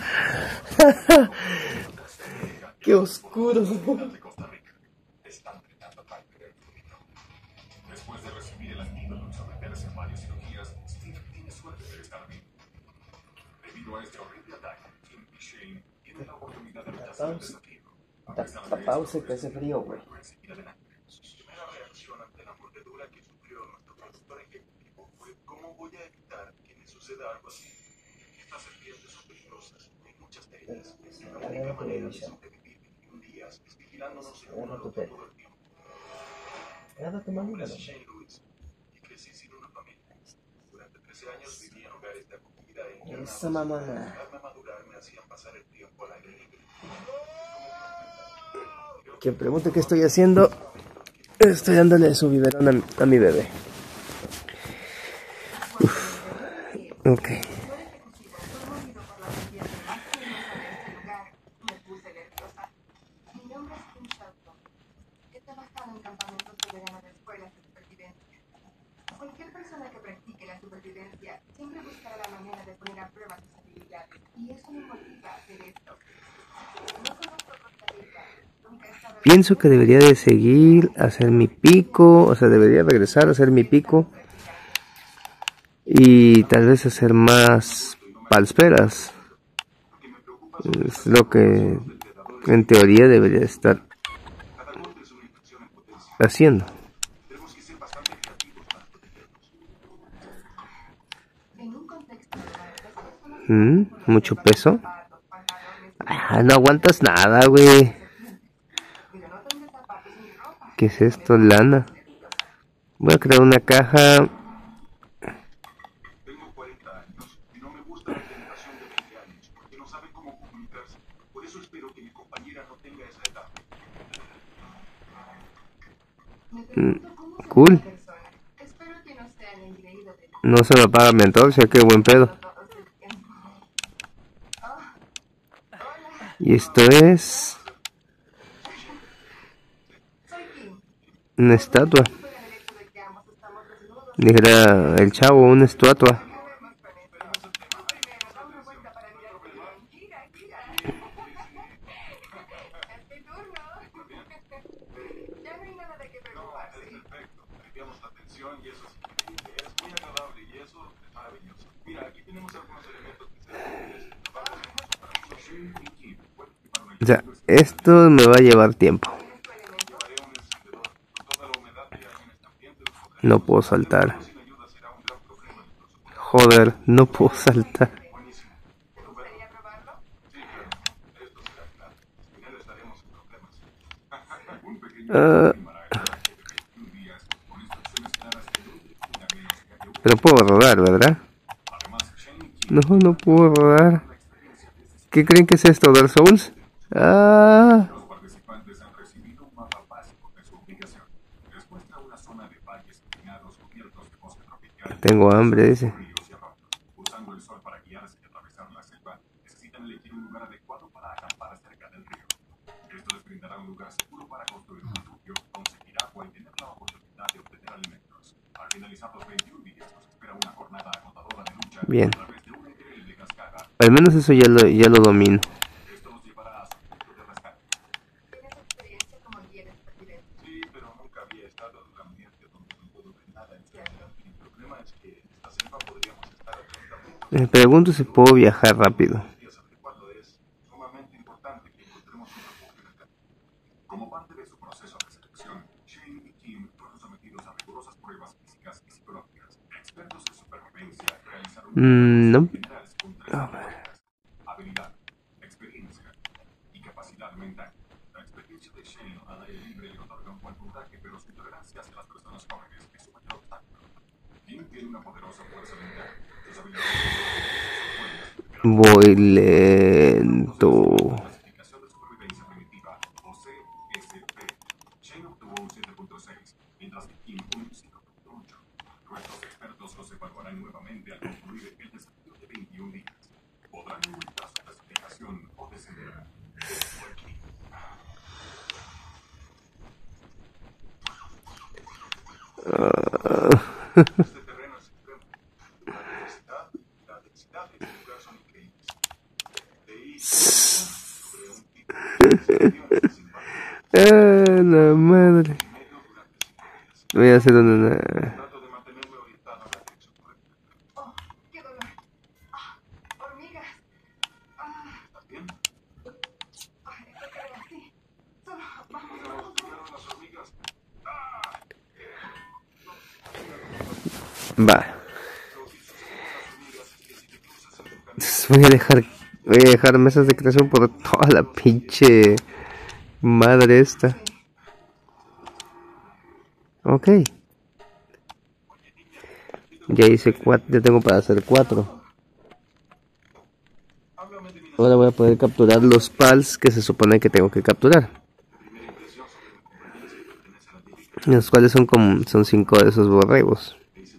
Qué oscuro. de Costa Rica. Están tratando parte del fluido. Después de recibir el antídoto y someterse a varias cirugías, Steve tiene suerte de estar vivo. Debido a este horrible ataque, Kim y Shane tienen la oportunidad de rechazar el desafío. A pesar de Pausa esto, que hace frío, güey. pueden seguir adelante. Su primera reacción ante la mordedura que sufrió nuestro productor ejecutivo fue: ¿cómo voy a evitar que me suceda algo así? Estas serpientes son peligrosas, hay muchas de ellas. La única manera de sobrevivir veintiún días es vigilándonos el uno al otro todo el tiempo. Mi nombre es Shane Lewis y crecí sin una familia. Durante trece años viví en hogares de acogida e internados. Esa mamá. Al dejarme madurar me hacían pasar el tiempo al aire libre. Quien pregunte qué estoy haciendo, estoy dándole su biberón a, mi- a mi bebé. Uf. Ok. Me puse nerviosa. Mi nombre es Kim Shelton. He trabajado en campamentos de verano de escuelas de supervivencia. Cualquier persona que practique la supervivencia siempre buscará la manera de poner a prueba sus habilidades. Pienso que debería de seguir, hacer mi pico, o sea, debería regresar a hacer mi pico y tal vez hacer más palsperas. Es lo que en teoría debería estar haciendo. ¿Mm? ¿Mucho peso? Ah, no aguantas nada, güey. ¿Qué es esto? Lana. Voy a crear una caja. Tengo cuarenta años y no me gusta la tentación de veinte años porque no saben cómo comunicarse. Por eso espero que mi compañera no tenga esa edad. Mm, cool. No se me apaga mi antorcha, qué buen pedo. Y esto es una estatua. Dijera el chavo, una estatua. O sea, esto me va a llevar tiempo. No puedo saltar. Joder, no puedo saltar. Uh, pero puedo rodar, ¿verdad? No, no puedo rodar. ¿Qué creen que es esto, Dark Souls? Ah. Tengo hambre, dice. Usando el sol para guiarse y atravesar la selva, necesitan elegir un lugar adecuado para acampar cerca del río. Esto les brindará un lugar seguro para construir un refugio, conseguir agua y tener la oportunidad de obtener alimentos. Al finalizar los veintiún días, nos espera una jornada agotadora de lucha. Bien. A través de una increíble cascada. Al menos eso ya lo, ya lo domino. Esto nos llevará a su punto de rescate. ¿Tienes experiencia como guía de supervivencia? Sí, pero nunca había estado en un ambiente donde no puedo ver nada en serio. El problema es que en esta selva podríamos estar a treinta minutos. Me pregunto si puedo viajar rápido. Es sumamente importante que encontremos un refugio en el camino. Como parte de su proceso de selección, Shane y Kim fueron sometidos a rigurosas pruebas físicas y psicológicas. Expertos en supervivencia realizaron Mm, no. generales con tres categorías: habilidad, experiencia y capacidad mental. La experiencia de Shane al aire libre le otorga un buen puntaje, pero su tolerancia hacia las personas jóvenes es su mayor obstáculo. Kim tiene una poderosa fuerza mental. Sus habilidades son buenas. Voy lento. Clasificación de supervivencia primitiva, o C S P. Shane obtuvo un siete punto seis, mientras que Kim un cinco punto ocho. Nuestros expertos los evaluarán nuevamente al concluir el desafío de veintiún días. Podrán aumentar su clasificación o descenderán. Este terreno es extremo. La velocidad y la densidad de este lugar son increíbles. De ahí sobre un pico de sin Ah, la madre. Voy a hacer una... trato de mantenerme orientado a la dirección correcta. ¡Oh, qué dolor! ¡Ah, hormigas! ¡Ah! ¿Estás bien? ¡Ay, esto quedó así! Solo vamos, Pero vamos, llegaron las hormigas. Va. Voy a dejar... Voy a dejar mesas de creación por toda la pinche... madre esta. Ok. Ya hice cuatro, ya tengo para hacer cuatro. Ahora voy a poder capturar los pals que se supone que tengo que capturar. Los cuales son como, son cinco de esos borregos.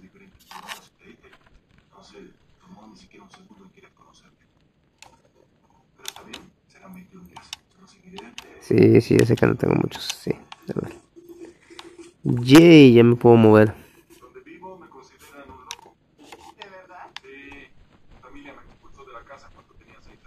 Sí, sí, ya sé que no tengo muchos, sí. A ver. Yay, ya me puedo mover. Donde vivo me consideran un loco. ¿de verdad? Sí, mi familia me expulsó de la casa cuando tenía seis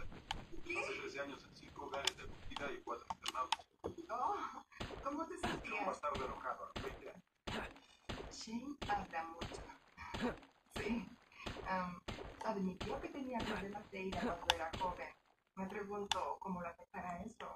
Hace trece años en cinco hogares de acogida y cuatro internados. Oh, ¿cómo te Era un sentías? bastardo enojado a los veinte años. Shane habla mucho. Sí. Am, admitió que tenía problemas de ira cuando era joven. Me pregunto cómo lo afectará eso.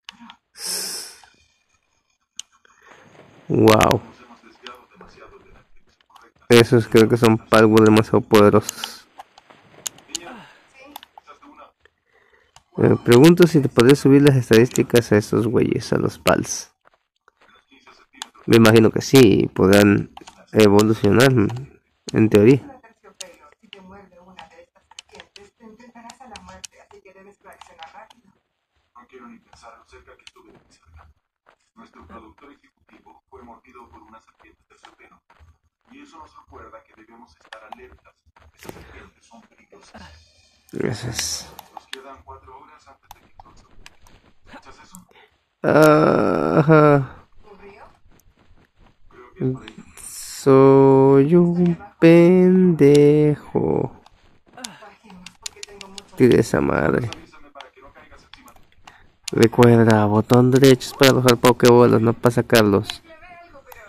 Wow. Nos hemos desviado demasiado de la dirección correcta. Esos creo que son palgos demasiado poderosos. Niña, Sí, usaste una. Me pregunto si te podés subir las estadísticas a esos güeyes, a los pals. Me imagino que sí, podrán evolucionar, en teoría. es una terciopelo. Si te muerde una de estas serpientes, te enfrentarás a la muerte, así que debes reaccionar rápido. No quiero ni pensar lo cerca que estuve de mi cerca. Nuestro productor ejecutivo fue mordido por una serpiente terciopelo. Y eso nos recuerda que debemos estar alertas. Esas serpientes son peligrosas. Gracias. Nos quedan cuatro horas antes de que Cross. ¿Escuchas eso? Ajá. ¿Un río? Creo que es por ahí. Soy un pendejo. Bajemos, porque tengo mucho. Tira esa madre. Avísame para que no caigas encima de mí. Recuerda, botón derecho es para arrojar pokebolas, no para sacarlos. Llevé algo, pero...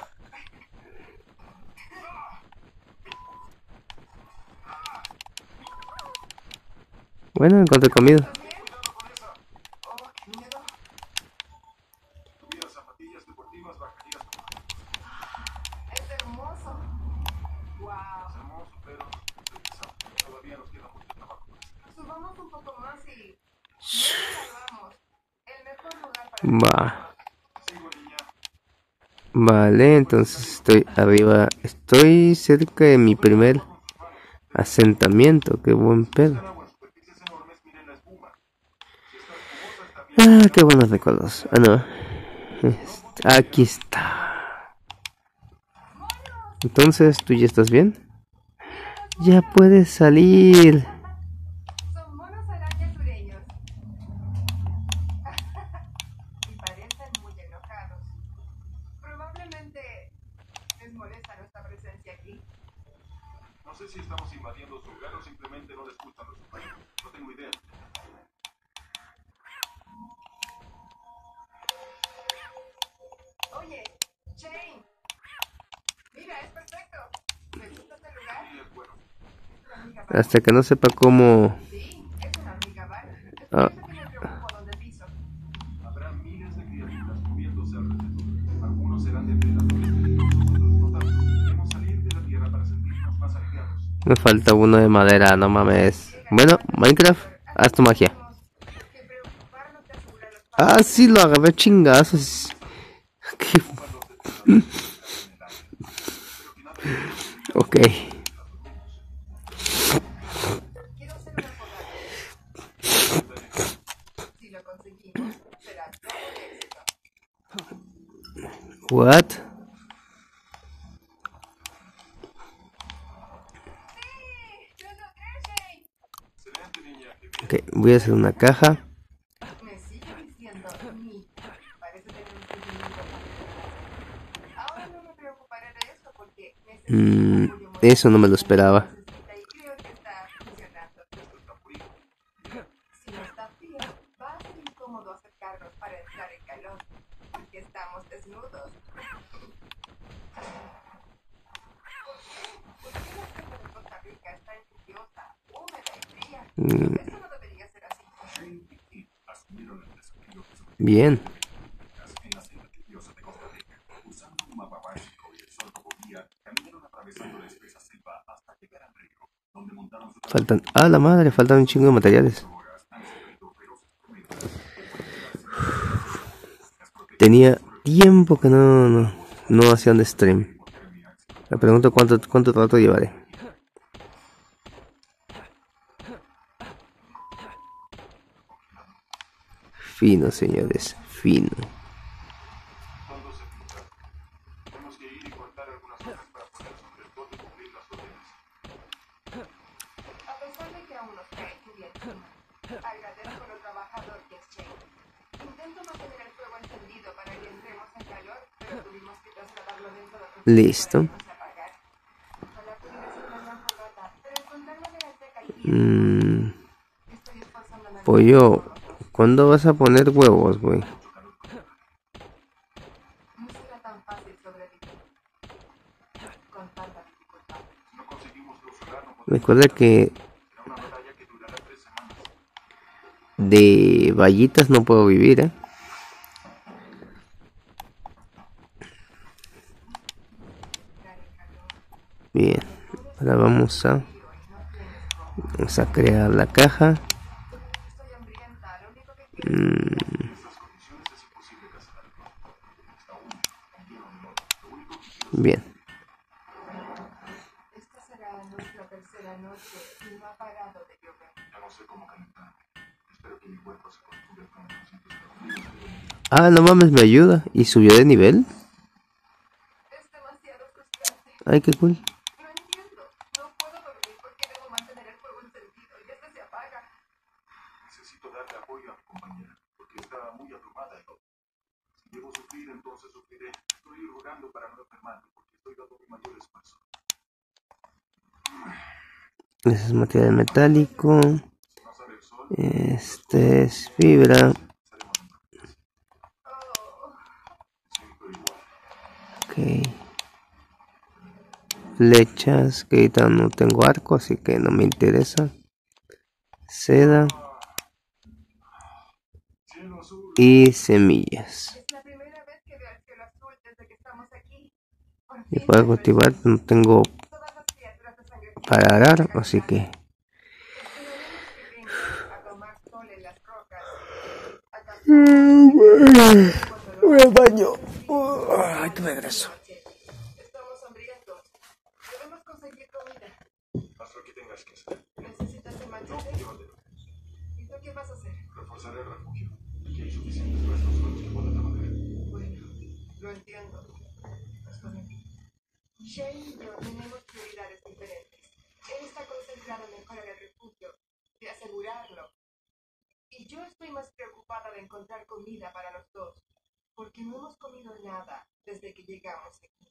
Bueno, encontré comida. ¿Estás bien? Oh, qué miedo. Tuviera zapatillas deportivas, bajarías como Es hermoso. Wow. es hermoso, pero regresamos. Todavía nos queda mucho trabajo por hacer. Subamos un poco más y... No nos salvamos. El mejor lugar para... Va. Sigo, niña. Vale, entonces estoy arriba. Estoy cerca de mi primer asentamiento. Qué buen pedo. Están aguas, superficies enormes, miren la espuma. Si está espumosa, está bien. Ah, qué buenos recuerdos. Ah, no. Este, aquí está. Entonces, ¿tú ya estás bien? Ya puedes salir. Son monos arañas sureños. Y parecen muy enojados. Probablemente les molesta nuestra presencia aquí. No sé si estamos invadiendo su hogar o simplemente no les gustan los humanos. No tengo idea. Oye, Shane. Mira, es perfecto. ¿Te gusta este lugar? Sí, es bueno. Una amiga Val. Hasta que no sepa cómo... Sí, es una amiga Val. Es por Ah. eso que me preocupo donde piso. Habrá miles de criaturas moviéndose alrededor. Algunos serán depredadores peligrosos, otros no tanto. Debemos salir de la tierra para sentirnos más aliviados. Me falta uno de madera, no mames. Bueno, Minecraft, haz tu magia. Tenemos que preocuparnos de asegurar los Ah, sí, lo agarré chingazos. Qué- Ok. Quiero hacer una fogata. Si lo conseguimos, será todo un éxito. What? ¡Sí! ¡Lo logré, Shane! Excelente, niña. Qué bien. Ok, voy a hacer una caja. Me sigue diciendo ni. Parece tener un sentimiento particular. Ahora no me preocuparé de esto porque necesito Mm, apoyo emocional eso no me lo esperaba. necesita y creo que está funcionando. Esto está frío. Si no está frío, va a ser incómodo acercarnos para entrar en calor, porque estamos desnudos. ¿Por qué la selva de Costa Rica está lluviosa, húmeda y fría? Mm, Eso no debería ser así. Shane y Keith asumieron el desafío que sometieron bien. en la selva lluviosa de Costa Rica. Usando un mapa básico y el sol como guía, caminaron atravesando la espesa selva hasta llegar al río, donde montaron su Faltan... Ah, la madre, faltan un chingo de materiales. horas han sufrido feroces tormentas. Tenía tiempo que no, no, no hacía un stream. Me pregunto cuánto, cuánto rato llevaré. Fino, señores, fino. Todo se filtra. Tenemos que ir y cortar algunas hojas para poner sobre el todo y cubrir las órdenes. A pesar de que aún nos cae lluvia encima, agradezco lo trabajador que es Shane. Intento mantener el fuego encendido para que entremos en calor, pero tuvimos que trasladarlo dentro de otro Listo. para que no se apagara. Ojalá pudiera ser una gran fogata, pero encontrarla era seca y Mm, estoy esforzándome a Pollo, ¿cuándo vas a poner huevos, güey? No será tan fácil sobrevivir con tanta dificultad. Recuerda que de vallitas no puedo vivir, ¿eh? Bien, ahora vamos a vamos a crear la caja. Mm. Bien. Esta será nuestra tercera noche y no ha parado de llover. Ya no sé cómo calentar. Espero que mi cuerpo se acostumbre con el concepto. Ah, no mames, me ayuda. ¿Y subió de nivel? Es demasiado frustrante. Ay, qué cool. No entiendo. No puedo dormir porque debo mantener el fuego encendido y este se apaga. Necesito darle apoyo a mi compañera, porque está muy abrumada. Si debo sufrir, entonces sufriré. Estoy rogando para no enfermarme, porque estoy dando mi mayor esfuerzo. Ese es material metálico. Este es fibra. Ok. Flechas, que ahorita no tengo arco, así que no me interesa. Seda. Y semillas. Es la primera vez que veo el cielo azul desde que estamos aquí. Por Y fin para cultivar no tengo todas las criaturas de sangre para arar, así que esperaremos que vengan a tomar sol en las rocas. A cazar voy al baño. Ay, tuve graso. Estamos hambrientos. Debemos conseguir comida. Haz lo que tengas que hacer. ¿Necesitas el machete? Llévatelo. ¿Y tú qué vas a hacer? Reforzaré el refugio. Aquí hay suficientes restos con los que pueda trabajar. Bueno, lo entiendo. Está bien. Shane y yo tenemos prioridades diferentes. Él está concentrado en mejorar el refugio, de asegurarlo. Y yo estoy más preocupada de encontrar comida para los dos, porque no hemos comido nada desde que llegamos aquí.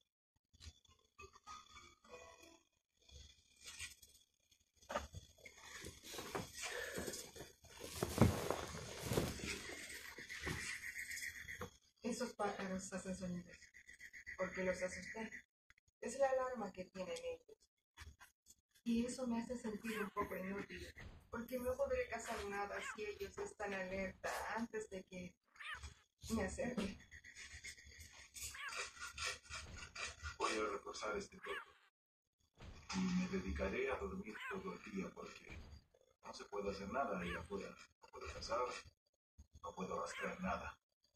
Esos pájaros hacen sonidos. ¿Por qué los asusté? Es la alarma que tienen ellos. Y eso me hace sentir un poco inútil, porque no podré cazar nada si ellos están alerta antes de que me acerque. Voy a reforzar este cuerpo. Y me dedicaré a dormir todo el día porque no se puede hacer nada ahí afuera. No puedo cazar, no puedo rastrear nada.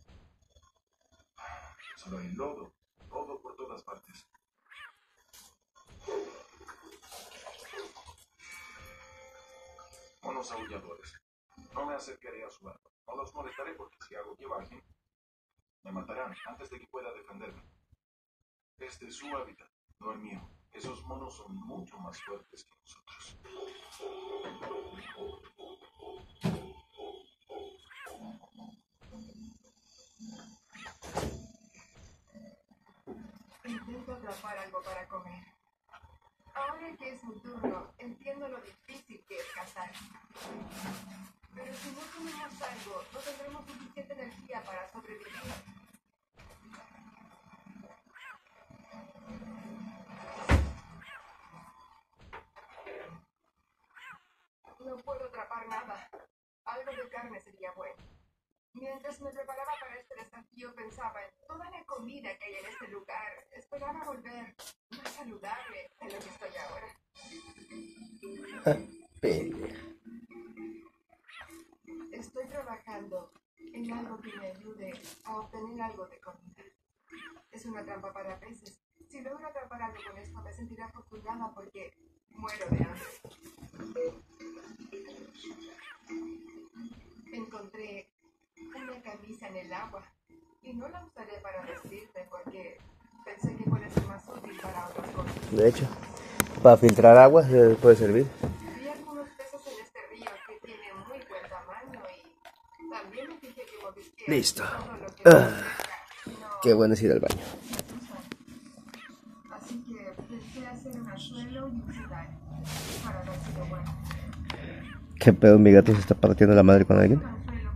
Solo hay lodo, todo por todas partes. Monos aulladores. No me acercaré a su arco. No los molestaré porque si hago que bajen, me matarán antes de que pueda defenderme. Este es su hábitat, no el mío. Esos monos son mucho más fuertes que nosotros. Intento atrapar algo para comer. Ahora que es mi turno, entiendo lo difícil que es cazar. Pero si no comemos algo, no tendremos suficiente energía para sobrevivir. No puedo atrapar nada. Algo de carne sería bueno. Mientras me preparaba para este desafío, pensaba en toda la comida que hay en este lugar. Esperaba volver más saludable de lo que estoy ahora. Estoy trabajando en algo que me ayude a obtener algo de comida. Es una trampa para peces. Si logro atrapar algo con esto, me sentiré afortunada porque muero de hambre. Encontré una camisa en el agua y no la usaré para vestirme porque pensé que puede ser más útil para otras cosas. De hecho, para filtrar agua se puede servir. Vi algunos peces en este río que tienen muy buen tamaño y también me fijé que mordisquean Listo. todo lo que Ah, me acerca. No, qué bueno es ir al baño. así que pensé hacer un anzuelo y un sedal para ver si lo bueno. ¿Qué pedo? Mi gato se está partiendo la madre con alguien.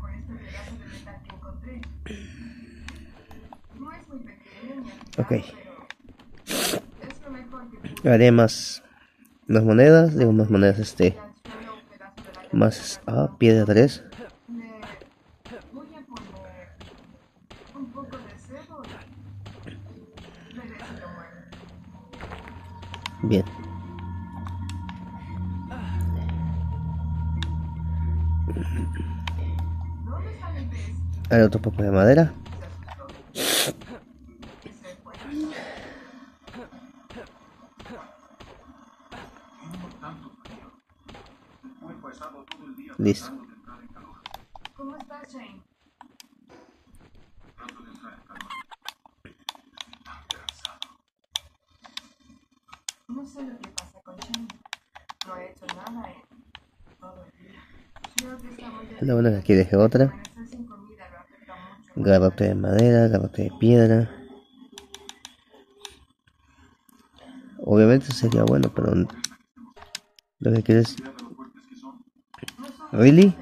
Ok. Haré más, más monedas, digo más monedas, este, más, ah, piedra tres. Bien. Haré otro poco de madera. Listo. ¿Cómo estás, Shane? No sé lo que pasa con Shane. No he hecho nada en todo el día. Creo que estamos ya... Lo bueno que aquí dejé otra. Garrote de madera, garrote de piedra. Obviamente sería bueno, pero lo que quieres. ¿Really?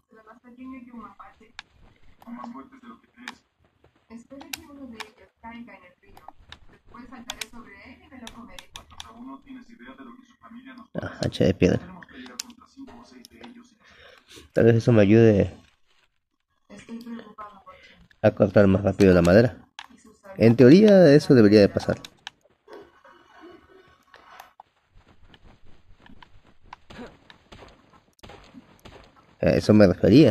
Espero que uno de ellos caiga en el río. Después saltaré sobre él y me lo comeré. Aún no tienes idea de lo que su familia nos... Ah, hacha de piedra. Tal vez eso me ayude a cortar más rápido la madera. En teoría eso debería de pasar. A eso me refería.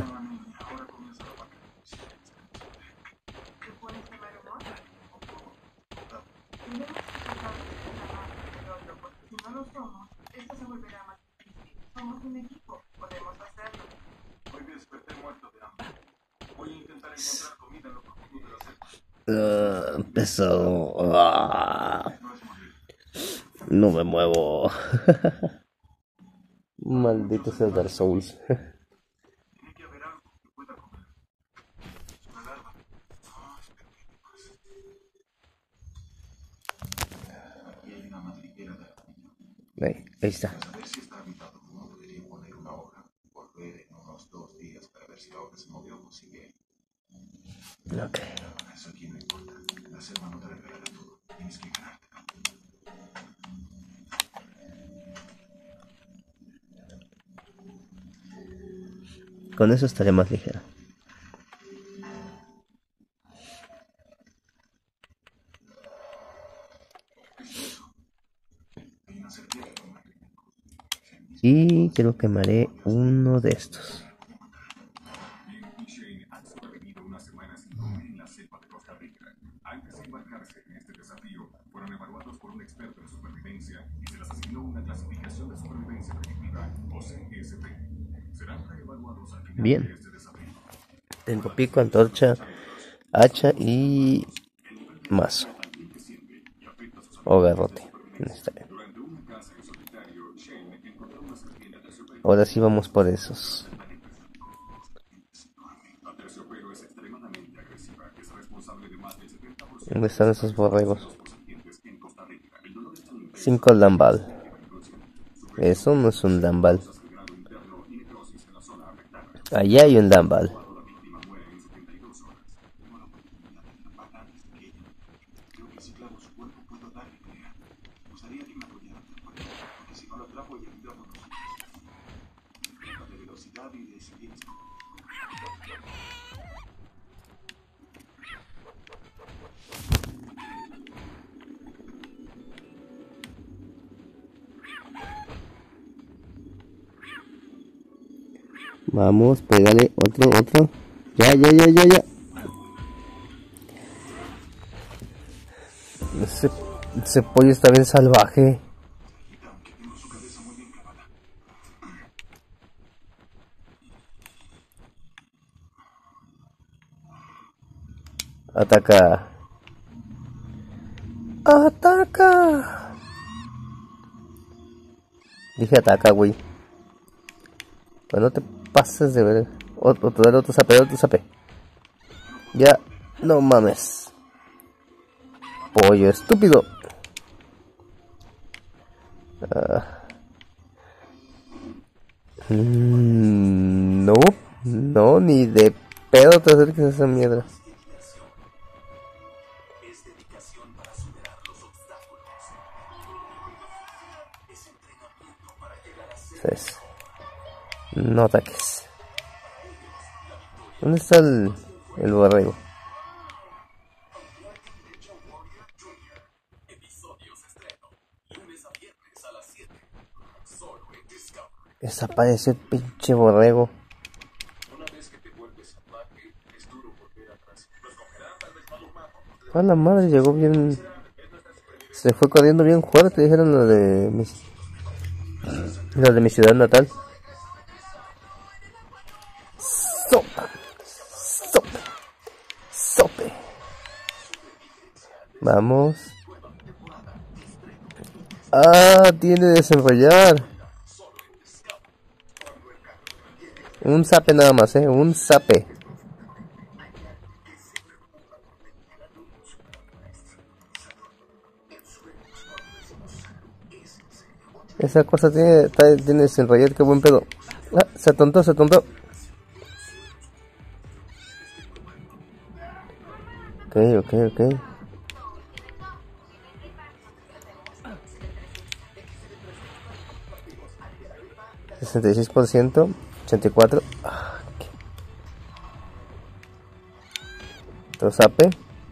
Uh, empezó. Uh, no me muevo. Maldito sea Dark Souls. Ahí, ahí está. Ok. Con eso estaré más ligera. Y creo que me haré uno de estos. Antes de embarcarse en este desafío, fueron evaluados por un experto en supervivencia y se les asignó una clasificación de supervivencia primitiva, o C S P. Serán reevaluados al final Bien. de este desafío. Tengo pico, antorcha, hacha y mazo. O garrote. Está bien. Ahora sí vamos por esos. ¿Dónde están esos borregos? Cinco lambal. Eso no es un lambal. Allá hay un lambal. Vamos, pégale otro, otro. Ya, ya, ya, ya, ya. Ese, ese pollo está bien salvaje. Ataca. Ataca. Dije ataca, güey. Pues no te pases de ver. Otro, otro, otro zape, otro zape. Ya, no mames. Pollo estúpido. Uh. Mm. No, ni de pedo te acerques a esa mierda. Es. No ataques. ¿Dónde está el, el borrego? Desapareció el pinche borrego. A la madre, llegó bien. Se fue corriendo bien fuerte, dijeron lo de mi, lo de mi ciudad natal. Sopa. Sope. Sope. Vamos. Ah, tiene que desenrollar. Un zape nada más, eh. Un zape. Esa cosa tiene, tiene desenrollar, qué buen pedo. Ah, se atontó, se atontó. Ok, ok, ok. sesenta y seis por ciento, ochenta y cuatro. Ah, okay. Otro zape.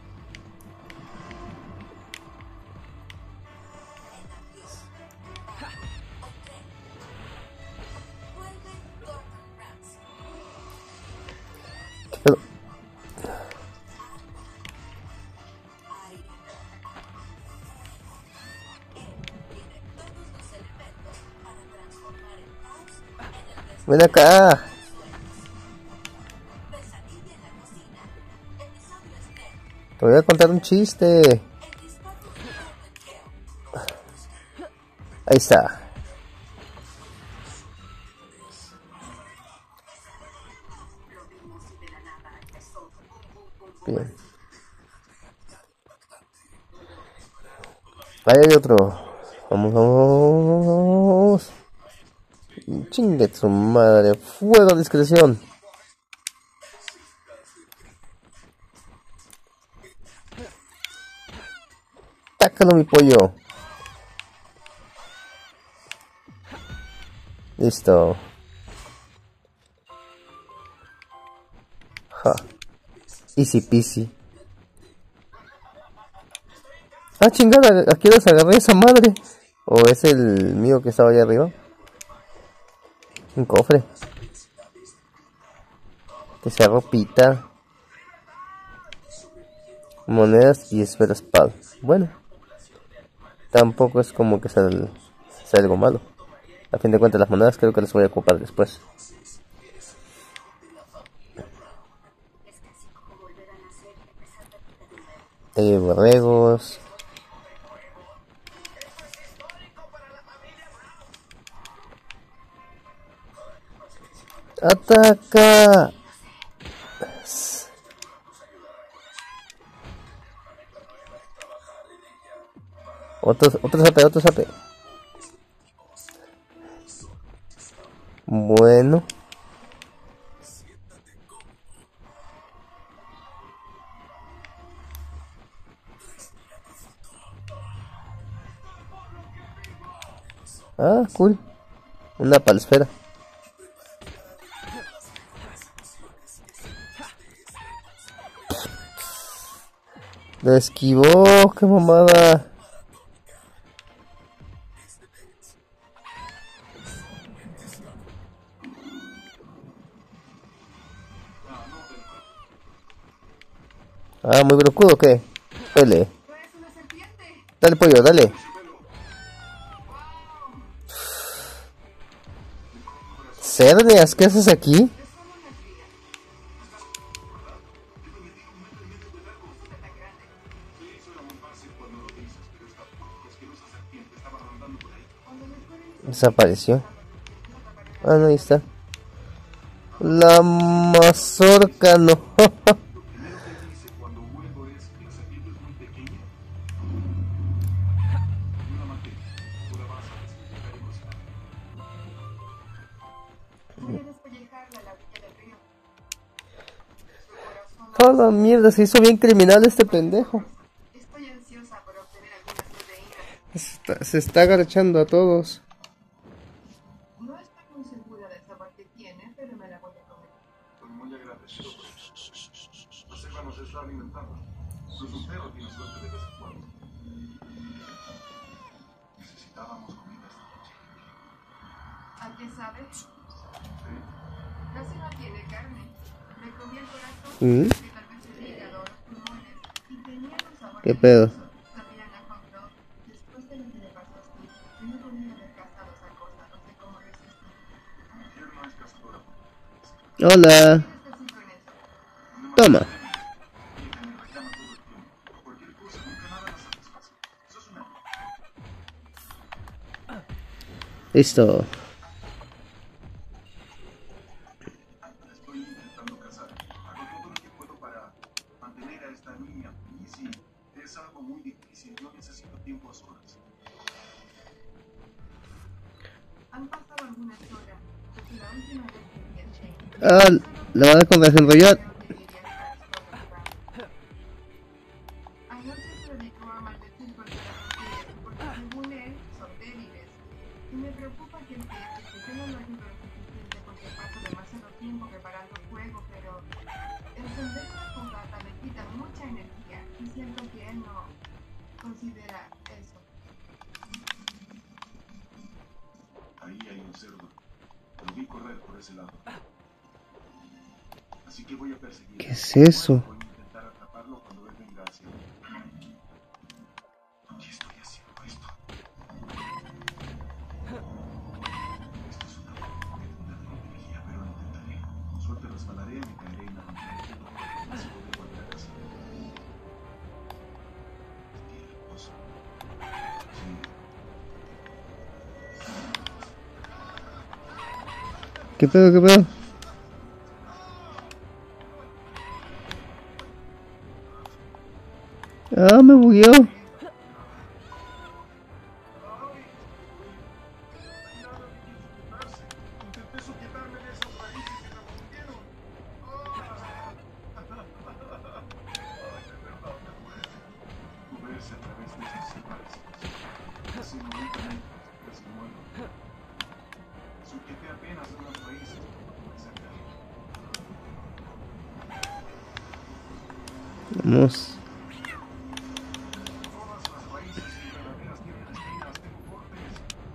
¿Qué pedo? Ven acá. Te voy a contar un chiste. Ahí está. Bien. Ahí hay otro. Vamos, vamos. Chingue su madre. Fuego a discreción. Tácalo, mi pollo. Listo. Ja. Easy peasy. Ah, chingada, ¿a qué les agarré esa madre? ¿O es el mío que estaba allá arriba? Un cofre. Que sea ropita. Monedas y esferas pad. Bueno. Tampoco es como que sea, el, sea algo malo. A fin de cuentas las monedas creo que las voy a ocupar después. Eh, borregos. ¡Ataca! Otro, otro zape, otro zape. Bueno. Ah, cool. Una palesfera. Lo esquivó, qué mamada. Ah, muy brocudo, ¿o qué? Dale. Dale, pollo, dale. Cerdeas, ¿qué haces aquí? Desapareció. Ah, no, ahí está. La mazorca, no. ¡Oh, la mierda! Se hizo bien criminal este pendejo. Estoy ansiosa por obtener algunas proteínas. Se está, se está agachando a todos. No estoy muy segura del sabor que tiene, pero me la voy a comer. Estoy muy agradecido por eso. La selva nos está alimentando. Incluso un perro tiene suerte de vez en cuando. Necesitábamos comida esta noche. ¿A qué sabes? ¿Sí? Casi no tiene carne. Me comí el corazón, ¿Mm? que tal vez el hígado o los pulmones, y tenían un sabor ¿Qué pedo? delicioso. Sabían a hot dog. Después de lo que le pasó a Steve, yo no podía haber cazado esa cosa, no sé cómo resistí. Mi mujer no es cazadora. Hola. ¿Qué necesito en eso? Toma. Y que me reclama todo el tiempo. Por cualquier cosa, nunca nada la satisface. Eso es una... Listo. Estoy intentando cazar. Hago todo lo que puedo para mantener a esta niña feliz y es algo muy difícil. Yo necesito tiempo a solas. Han pasado algunas horas desde la última vez que vi a Shane. Ah, la van a con desenrollar. Creo que debería estar sola jugando. Anoche se dedicó a maldecir contra las mujeres porque según él son débiles. Y me preocupa que empiece, que yo no lo ayudo lo suficiente porque paso demasiado tiempo preparando el juego, pero encender una fogata me quita mucha energía y siento que él no considera eso. Ahí hay un cerdo. Lo vi correr por ese lado. Así que voy a perseguirlo. ¿Qué es eso? Voy a intentar atraparlo cuando él venga hacia mí. ¿Por qué estoy haciendo esto? Esto es una profunda de energía, pero lo intentaré. Con suerte resbalaré, me caeré y me romperé el dedo. Así podré volver a casa. Qué hermoso. Sí. ¿Qué pedo, qué pedo? Ah, me bugueó. Intenté sujetarme de esas raíces y me mordieron. Ay, de verdad me duele. Moverse a través de esas separaciones. Casi noventa metros, casi muero. Sujeté apenas unas raíces cuando comencé a caer. Vamos. Todas las raíces enredaderas tienen espinas, tengo cortes.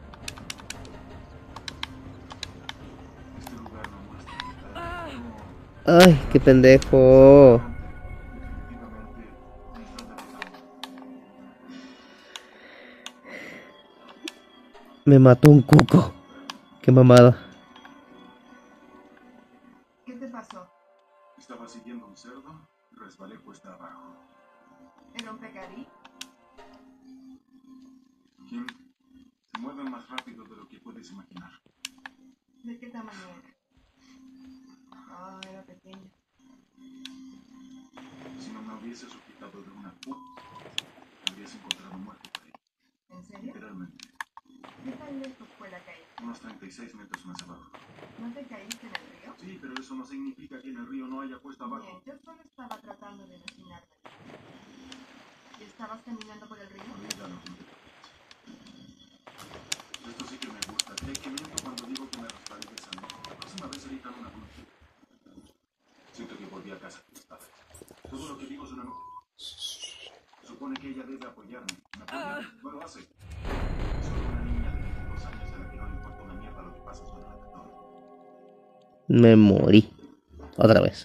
Este lugar no muestra mitad. No. Ay, qué pendejo. Definitivamente me está derrotando. Me mató un cuco. Qué mamada. ¿Qué te pasó? Estaba siguiendo un cerdo y resbalé cuesta abajo. ¿Era un pecarí? Kim, se mueven más rápido de lo que puedes imaginar. ¿De qué tamaño era? Ah, era pequeño. Si no me hubiese sujetado de una puta, me habrías encontrado muerto por ahí. ¿En serio? Literalmente. ¿Qué tan lejos fue la caída? Unos treinta y seis metros más abajo. ¿No te caíste en el río? Sí, pero eso no significa que en el río no haya cuesta abajo. Bien, yo solo estaba tratando de imaginarme. ¿Y estabas caminando por el río? Olvídalo, no te preocupes. Esto sí que me gusta. ¿Qué que miento cuando digo que me resbalé de esa noche? La próxima vez seré tan una dulce. Siento que volví a casa con esta vez. Todo lo que digo es una no. Supone que ella debe apoyarme. ¿Me apoya? No lo hace. Es solo una niña de veintidós años a la que no le importa una mierda lo que pasa a su alrededor. Me morí. Otra vez.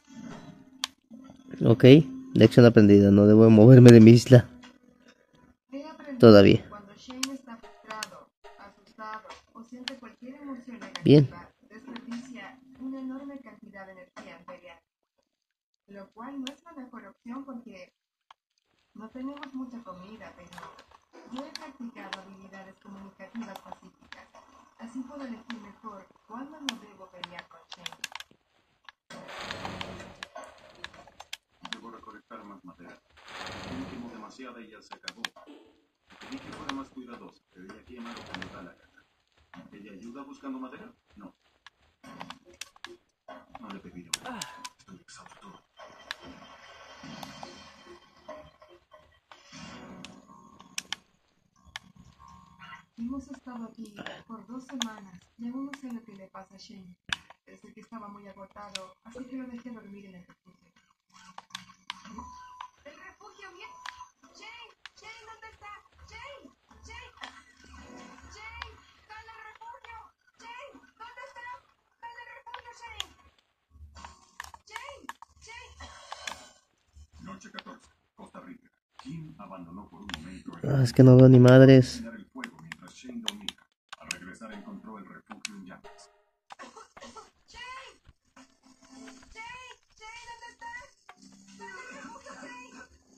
Ok. Lección aprendida. No debo moverme de mi isla. He aprendido Todavía. que cuando Shane está frustrado, asustado o siente cualquier emoción negativa, Bien. desperdicia una enorme cantidad de energía en pelear. Lo cual no es la mejor opción porque no tenemos mucha comida, pero yo he practicado habilidades comunicativas pacíficas. Así puedo elegir mejor cuándo no debo pelear con Shane. Debo recolectar más madera. Tengo quemo demasiada y ya se acabó. Pedí que fuera más cuidadosa, pero ella quema lo que le da la gana. ¿Ella ayuda buscando madera? No. No le pediré. Estoy exhausto. Hemos estado aquí por dos semanas y aún no sé lo que le pasa a Shane. Desde que estaba muy agotado, así que lo dejé dormir en el refugio. ¿El refugio bien? Shane, Shane, ¿dónde está? Shane, Shane, Shane, ¡sal del refugio! Shane, ¿dónde está? ¡Sal del refugio, Shane! Shane, Shane. Noche catorce, Costa Rica. Kim abandonó por un momento el Ah, es que no veo ni madres. encender el fuego mientras Shane dormía. Al regresar encontró el refugio en llamas. Shane, Shane, Shane, ¿dónde estás? ¡Sal del refugio, Shane!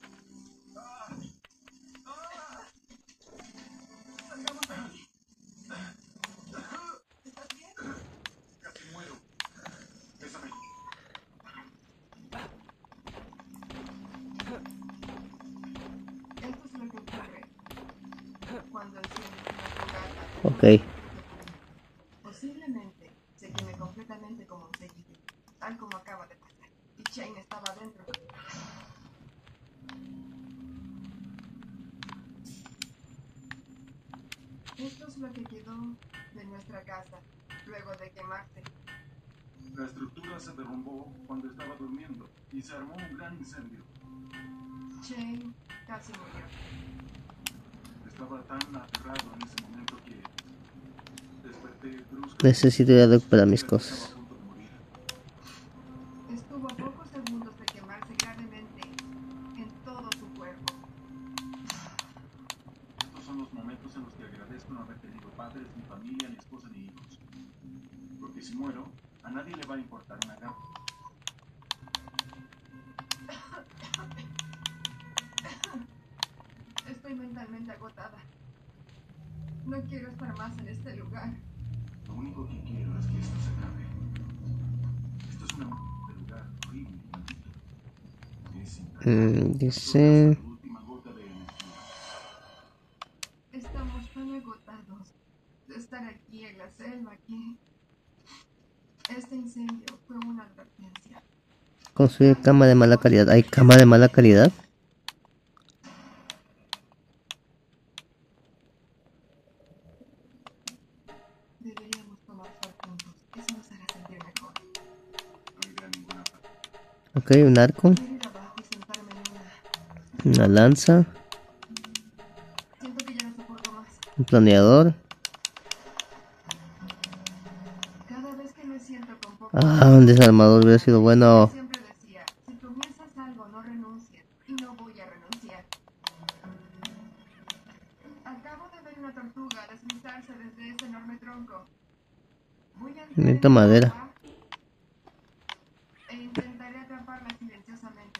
¡Salgamos de aquí! ¿Estás bien? Casi muero. Bésame. Esto es lo que ocurre cuando enciendes una fogata. Ok. Posiblemente se queme completamente como un cerillo, tal como acaba de pasar. Y Shane estaba dentro. Esto es lo que quedó de nuestra casa luego de quemarse. La estructura se derrumbó cuando estaba durmiendo y se armó un gran incendio. Shane casi murió. Estaba tan aterrado en ese momento que desperté bruscamente. Necesito ir a recuperar mis Estaba cosas. a punto de morir. Estuvo a pocos segundos de quemarse gravemente en todo su cuerpo. Estos son los momentos en los que agradezco no haber tenido padres, ni familia, ni esposa, ni hijos. Porque si muero, a nadie le va a importar una gama. Estoy mentalmente agotada. No quiero estar más en este lugar. Lo único que quiero es que esto se acabe. Esto es una m- de lugar horrible y maldito. Es intratable. Mm, dice... La última gota de energía. Estamos tan agotados de estar aquí en la selva que este incendio fue una advertencia. Construir cama de mala calidad. ¿Hay cama de mala calidad? Deberíamos tomar sol juntos. Eso nos hará sentir mejor. No iré a ninguna parte. Ok, un arco. Quiero ir abajo y sentarme en una. Una lanza. Siento que ya no soporto más. Un planeador. Cada vez que me siento con poco Ah, un desarmador hubiera sido bueno. siempre decía, si comienzas algo no renuncies. Y no voy a renunciar. Acabo de ver una tortuga deslizarse desde ese enorme tronco. Voy a entrar Necesito en el madera. agua e intentaré atraparla silenciosamente.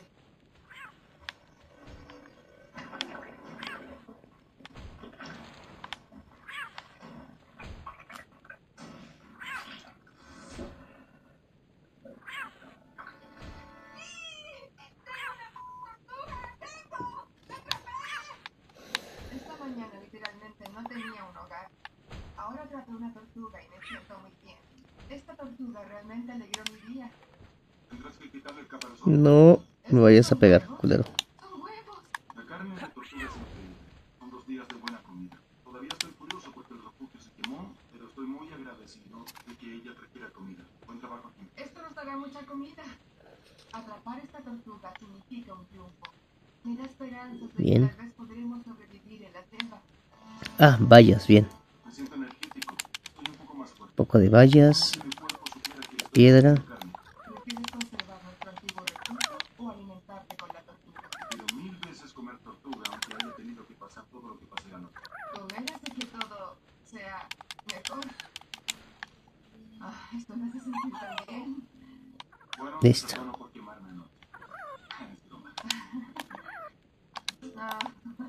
Esta mañana literalmente no tenía un hogar. Ahora atrapé una tortuga y me siento muy bien. Esta tortuga realmente alegró mi día. Tendrás que quitarle el caparazón. No me vayas a pegar, culero. ¡Son huevos! La carne de tortuga es increíble. Son dos días de buena comida. Todavía estoy curioso porque el refugio se quemó, pero estoy muy agradecido de que ella trajera comida. Buen trabajo aquí. Esto nos dará mucha comida. Atrapar esta tortuga significa un triunfo. Me da esperanzas de Bien. que tal vez podremos sobrevivir en la selva. Ah, vallas, bien. Me siento energético. Estoy un poco más fuerte. Poco de vallas. Si mi cuerpo supiera que estoy Piedra. comiendo carne, ¿Prefieres conservar nuestro antiguo refugio o alimentarte con la tortuga? prefiero mil veces comer tortuga aunque haya tenido que pasar todo lo que pasé anoche. Con él hace que todo sea mejor. Ah, esto me hace sentir tan bien. Bueno, Listo. perdono por quemarme anoche. Es broma. Ah,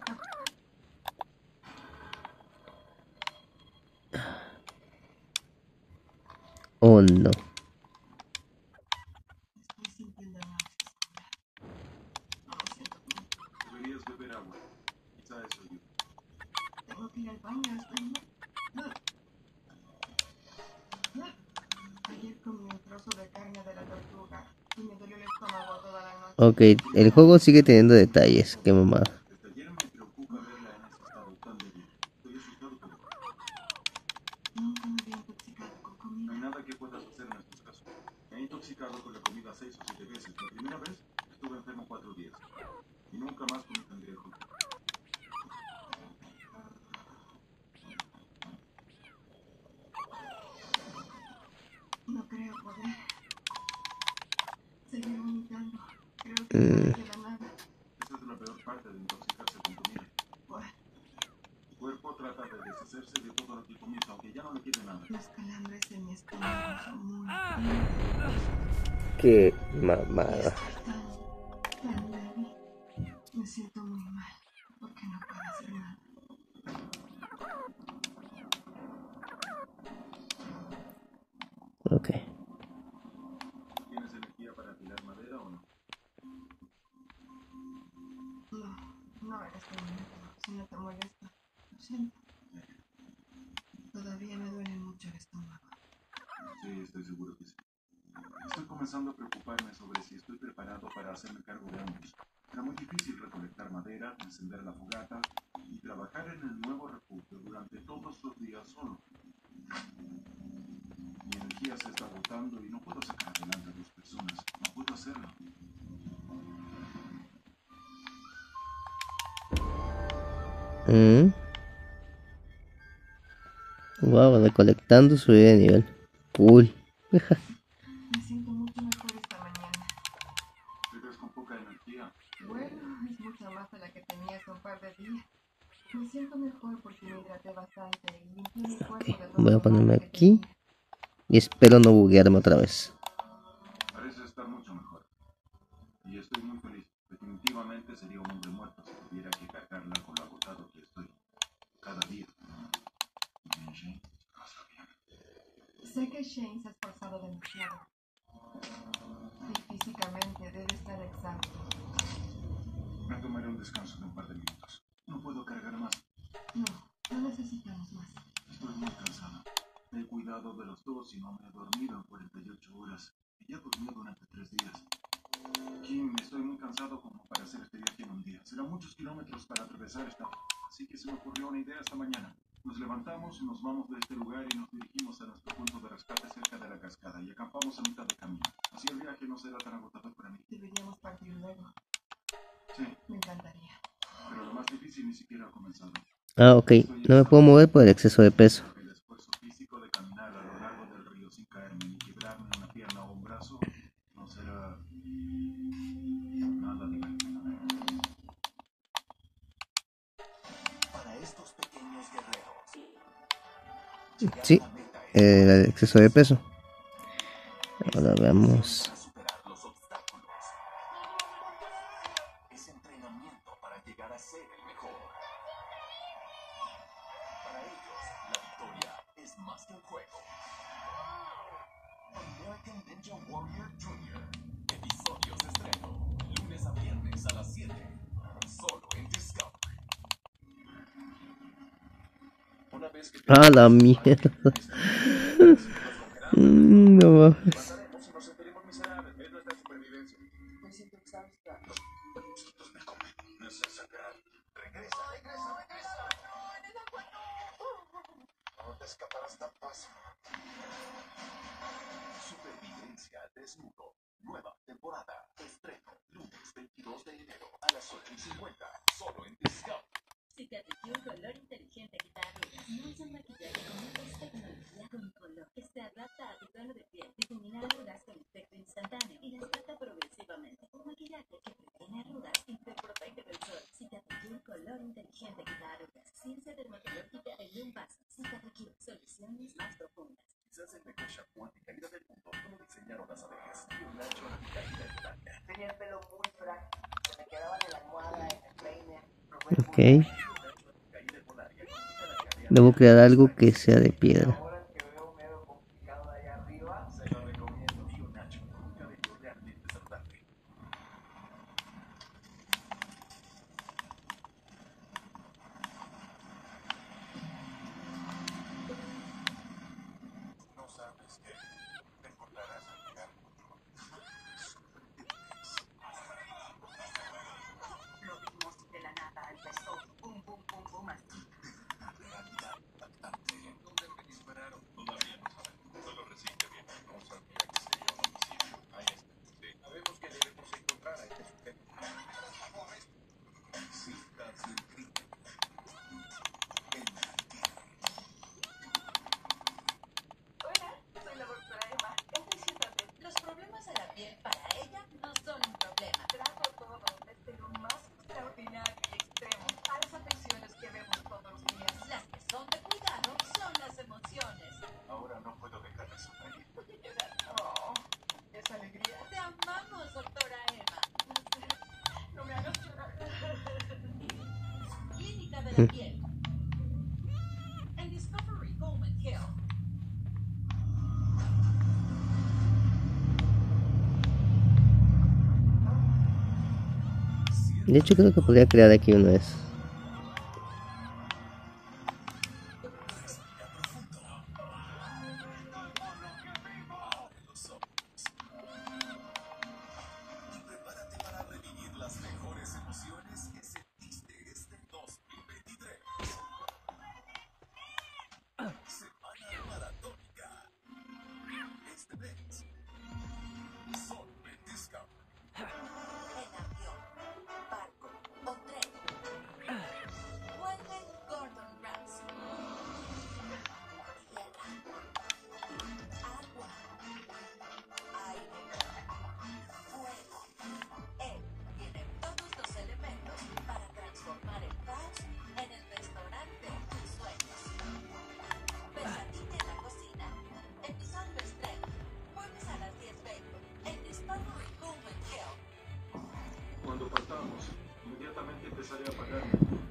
Oh no. estoy sintiendo náuseas. No me siento bien. Deberías beber agua. Quizá eso ayude. Tengo que ir al baño, estoy mal. Ayer comí un trozo de carne de la tortuga y me dolió el estómago toda la noche. Ok, el juego sigue teniendo detalles. Qué mamada. Desde ayer me preocupa verla en ese estado tan débil. Estoy asustado por ella. intoxicado con la comida seis o siete veces. La primera vez estuve enfermo cuatro días. Y nunca más comí cangrejo. No creo poder seguir vomitando. Creo que no queda nada. Esa es la peor parte de intoxicarse con comida. Bueno, Tu cuerpo trata de deshacerse de todo lo que comiste, aunque ya no le quede nada. los calambres en mi estómago son muy, muy Qué Y mamada. estoy tan, tan débil. Me siento muy mal porque no puedo hacer nada. Ok. ¿Tienes energía para afilar madera o no? No, no en este momento. Si no te molesta, lo siento. Todavía me duele mucho el estómago. Sí, estoy seguro que sí. Estoy comenzando a preocuparme sobre si estoy preparado para hacerme cargo de ambos. Era muy difícil recolectar madera, encender la fogata y trabajar en el nuevo refugio durante todos los días solo. Mi energía se está agotando y no puedo sacar adelante a dos personas. No puedo hacerlo. Mm. Wow, recolectando su vida de nivel. Cool. Me siento mucho mejor esta mañana. Te ves con poca energía. Bueno, es mucha más de la que tenía hace un par de días. Me siento mejor porque me hidraté bastante y limpié mi cuerpo de todo Voy a lo ponerme malo que aquí. tenía. Y espero no buguearme otra vez. Parece estar mucho mejor. Y estoy muy feliz. Definitivamente sería un hombre muerto si tuviera que cargarla con lo agotado que estoy cada día. Bien, Shane, lo sabía. Sé que Shane se ha esforzado demasiado. Y físicamente debe estar exhausto. Me tomaré un descanso de un par de minutos. No puedo cargar más. No, no necesitamos más. Estoy muy cansado. He cuidado de los dos y no me he dormido en cuarenta y ocho horas. Y ya dormí durante tres días. Kim, estoy muy cansado como para hacer este viaje en un día. Serán muchos kilómetros para atravesar esta... Así que se me ocurrió una idea esta mañana. Nos levantamos, nos vamos de este lugar y nos dirigimos a nuestro punto de rescate cerca de la cascada y acampamos a mitad de camino. Así el viaje no será tan agotador para mí. Deberíamos partir luego. Sí, Me encantaría. pero lo más difícil ni siquiera ha comenzado. Ah, ok. No me puedo mover por el exceso de peso. El esfuerzo físico de caminar a lo largo del río sin caerme ni quebrarme una pierna o un brazo no será nada divertido. Para estos pequeños guerreros, Sí, el exceso de peso. Ahora veamos. para superar los obstáculos, es entrenamiento para llegar a ser el mejor. Para ellos, la victoria es más que un juego. American Ninja Warrior junior Episodios de estreno, lunes a viernes a las siete, solo en Discovery. Una vez que Ah, la mierda. Mm, no mames. pasaremos y nos sentiremos miserables, es nuestra supervivencia. Me siento exhausta. Los me comen, no es sacar. Regresa, regresa, regresa. No te escaparás tan fácil. Supervivencia desnudo. Nueva temporada. Estreno lunes veintidós de enero a las ocho y cincuenta. Solo en Discovery. Cicatricure Color Inteligente Quita Arrugas. No es un maquillaje común, es tecnología con color que se adapta a tu tono de piel, difumina arrugas con efecto instantáneo y las trata progresivamente. Un maquillaje que previene arrugas y te protege del sol. Cicatricure Color Inteligente Quita Arrugas. Ciencia dermatológica en un vaso. Cicatricure, soluciones más profundas. Quizás el mejor shampoo anticaída del mundo lo diseñaron las abejas. Y un ancho anticaída en blanca. Tenía el pelo muy frágil, se me quedaba en la almohada, en el peine. Ok. Debo crear algo que sea de piedra. Ahora que veo un medio complicado de allá arriba, Se lo recomiendo. Y un Nacho con un cabello realmente saludable. No sabes qué te encontrarás al llegar al control. Lo vimos de la nada, empezó. Pum, pum, pum, pum, así. Realidad impactante. ¿Dónde me disparar? de piel. En Discovery Golden Hill. De hecho creo que podría crear aquí uno de esos. Prepárate para revivir las mejores emociones que sentiste este dos mil veintitrés. Semana maratónica. Este mes. Solo en Discovery. En avión, barco o tren. Vuelve Gordon Ramsay. Tierra. Agua. Aire. Fuego. Él tiene todos los elementos para transformar el caos en el restaurante de tus sueños. Pesadilla en la cocina. Episodio estreno. Jueves a las diez veinte en Discovery Golden Hill. Cuando partamos, inmediatamente empezaré a pagar.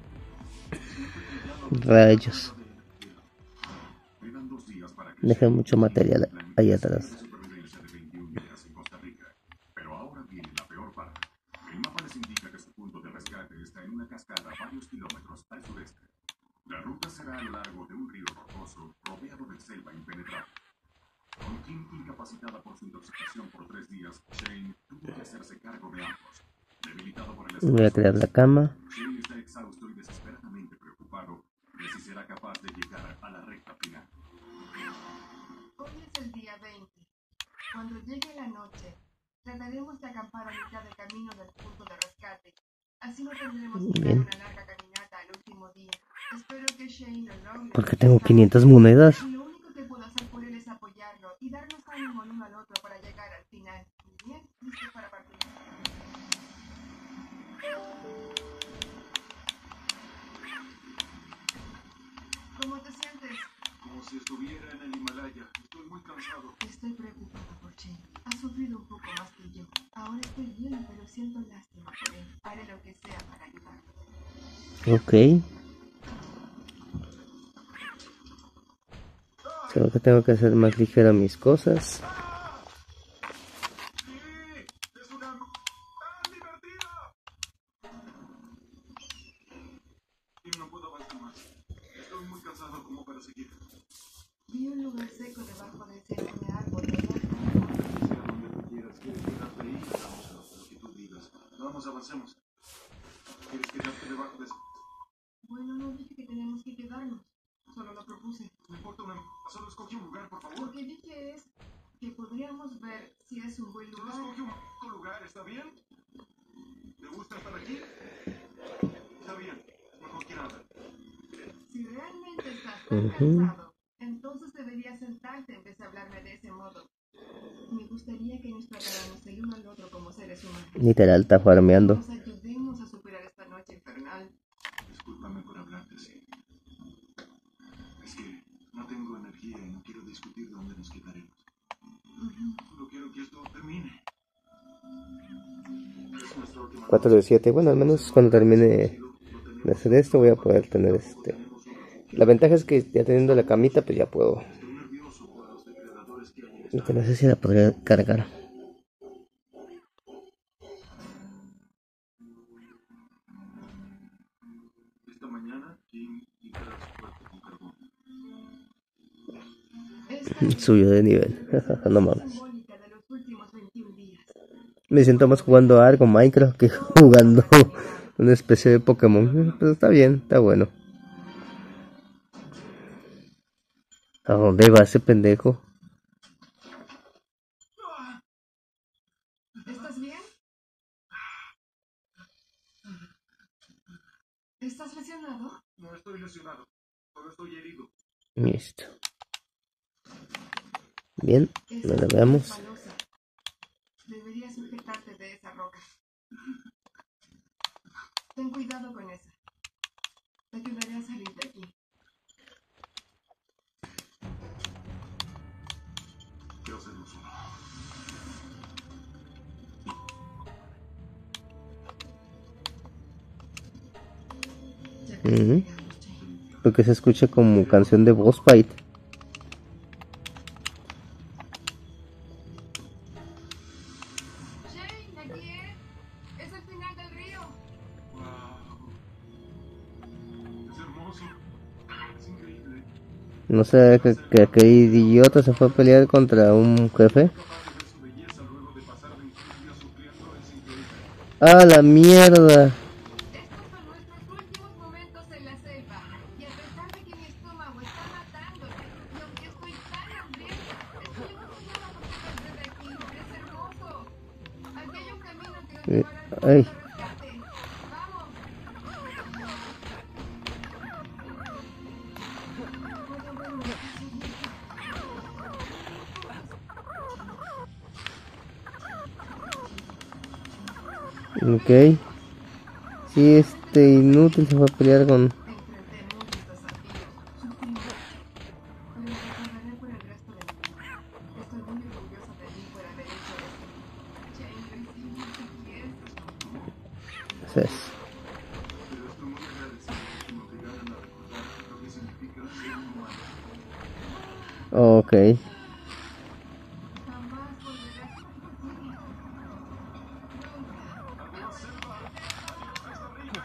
Rayos. Quedan dos días para que Dejé mucho material ahí atrás. supervivencia de veintiún días en Costa Rica. Pero ahora viene la peor parte. El mapa les indica que su punto de rescate está en una cascada varios kilómetros al sureste. La ruta será a lo largo de un río rocoso rodeado de selva impenetrable. Con Kim incapacitada por su intoxicación por tres días, Shane tuvo que hacerse cargo de ambos. Debilitado por el Voy a crear la cama. Shane está exhausto y desesperadamente preocupado de si será capaz de llegar a la recta final. Hoy es el día veinte. Cuando llegue la noche, trataremos de acampar a mitad del camino del punto de rescate. Así no tendremos que dar Bien. una larga caminata al último día. Espero que Shane lo logre. Porque tengo quinientas monedas. Y lo único que puedo hacer por él es apoyarlo y darnos ánimo el uno al otro para llegar al final. Bien, listo para partir. ¿Cómo te sientes? Como si estuviera en el Himalaya. Estoy muy cansado. Estoy preocupada por Shane. Ha sufrido un poco más que yo. Ahora estoy bien, pero siento lástima por él. Haré lo que sea para ayudarlo. Ok. Creo que tengo que hacer más ligero mis cosas. ¡Sí! ¡Es una tan divertida! Y no puedo avanzar más. Estoy muy cansado como para seguir. Vi un lugar seco debajo de ese enorme árbol, ¿verdad? Sea donde tú quieras. ¿Quieres quedarte ahí? Vamos a lo que tú digas. Vamos, avancemos. ¿Quieres quedarte debajo de ese? Bueno, no dije que teníamos que quedarnos. Solo lo propuse. No importa una... Solo escoge un lugar, por favor. Lo que dije es que podríamos ver si es un buen Solo lugar. escoge un otro lugar, ¿está bien? ¿Te gusta estar aquí? Está bien. Mejor que nada. Si realmente estás tan Ujú. cansado, entonces deberías sentarte en vez de hablarme de ese modo. Me gustaría que nos tratáramos el uno al otro como seres humanos. Literal, está farmeando. Nos ayudemos a superar esta noche infernal. Discúlpame por hablarte así. Es que no tengo energía y no quiero discutir dónde nos quedaremos. Solo quiero que esto termine. Es nuestra última cuatro de siete. Bueno, al menos cuando termine de hacer esto voy a poder tener este... La ventaja es que ya teniendo la camita pues ya puedo... Estoy nervioso por los depredadores que hay. Lo que no sé si la podría cargar. Esta mañana, Kim quita su cuerpo con carbón. Esta Subió de nivel. No mames. simbólica de los últimos veintiún días. Me siento más jugando algo Minecraft que jugando una especie de Pokémon. Pero está bien, está bueno. ¿A dónde va ese pendejo? ¿Estás bien? ¿Estás lesionado? No estoy lesionado. Solo estoy herido. Listo. Bien, Esa no la es veamos. resbalosa. Deberías sujetarte de esa roca. Ten cuidado con esa. Te ayudaré a salir de aquí. Quiero hacerlo solo. Ya casi Ujú. llegamos. Porque se escucha como canción de boss fight. Shane, aquí es. Es el final del río. Wow. Es hermoso. Es increíble. No sé que, que aquel idiota se fue a pelear contra un jefe. Capaz de ver su belleza luego de pasar veintiún días sufriendo es increíble. ¡Ah, la mierda! Estos son nuestros últimos momentos en la selva. Y a pesar de que mi estómago está matándome, y aunque estoy tan hambrienta, estoy emocionada por salir de aquí. Es hermoso. Aquí hay un camino que nos Eh, llevará al ay. punto de rescate. ¡Vamos! Ok. Sí, este inútil se fue a pelear con... Enfrentemos los desafíos. Sufrimos. Pero lo recordaré por el resto de mi vida. Estoy muy orgullosa de mí por haber hecho esto. Jane, lo hicimos y esto. Pues, Pero estoy muy agradecido que me obligaran a recordar lo que significa ser humano. ok. Jamás volveré a estar contigo. ¡Adiós, selva! ¡Adiós, Costa Rica!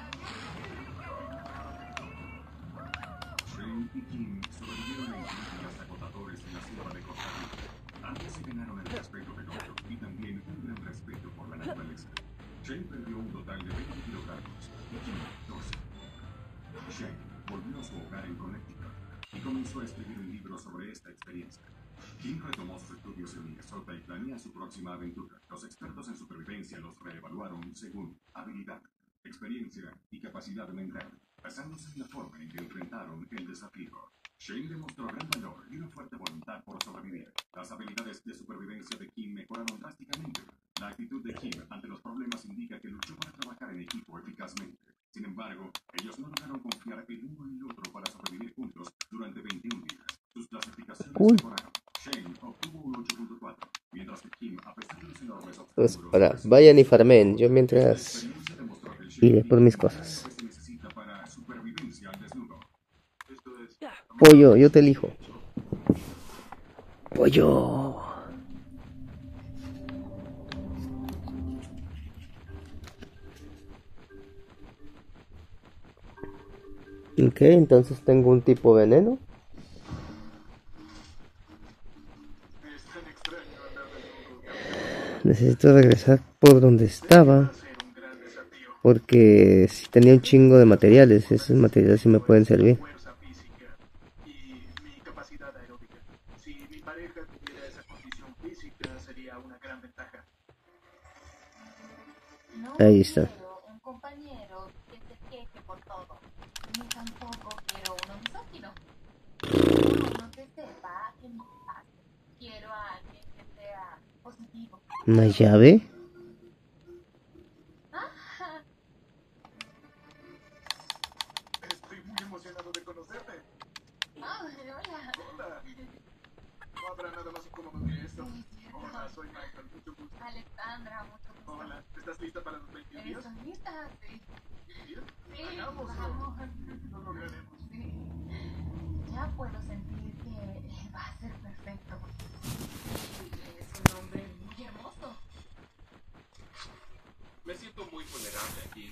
Shane y Kim sobrevivieron a increíbles días agotadores en la selva de Costa Rica. Antes se ganaron el respeto del otro y también un gran respeto por la naturaleza. Shane perdió un total de veinte kilogramos y Kim doce. Shane volvió a su hogar en Connecticut y comenzó a escribir un libro sobre esta experiencia. Kim retomó sus estudios en Minnesota y planea su próxima aventura. Los expertos en supervivencia los reevaluaron según habilidad, experiencia y capacidad mental, basándose en la forma en que enfrentaron el desafío. Shane demostró gran valor y una fuerte voluntad por sobrevivir. Las habilidades de supervivencia de Kim mejoraron drásticamente. La actitud de Kim ante los problemas indica que luchó para trabajar en equipo eficazmente. Sin embargo, ellos no lograron confiar el uno en el otro para sobrevivir juntos durante veintiún días. Sus clasificaciones Cool. mejoraron. Shane obtuvo un ocho punto cuatro, mientras que Kim, a pesar de los enormes Pues obstáculos, para, vayan y farmen. Yo mientras experiencia demostró que el iré Shane por mis es cosas. lo que se necesita para supervivencia al desnudo. Esto es Pollo, yo te elijo. Pollo. Ok, entonces tengo un tipo de veneno. es tan extraño andar desnudo. Necesito regresar por donde estaba. Va a ser un gran desafío. Porque si tenía un chingo de materiales. Esos materiales sí me pueden servir. Fuerza física y mi capacidad aeróbica. Si mi pareja tuviera esa condición física, sería una gran ventaja. No Ahí está. quiero un compañero que se queje por todo. Ni tampoco quiero uno misógino. Quiero uno que sepa que me pase. Quiero a alguien que sea positivo. ¿Una llave? Ah, Estoy muy emocionado de conocerte. ah, hola. Hola. No habrá nada más incómodo que esto. Hola, soy Michael. Mucho gusto. Alexandra, mucho gusto. Hola, ¿estás lista para los veintiún días? ¿Estás lista? Sí. ¿Días? Sí, Hagámoslo. vamos. Lo lograremos. Sí. Ya puedo sentir que va a ser perfecto. Y es un hombre muy hermoso. Me siento muy vulnerable aquí.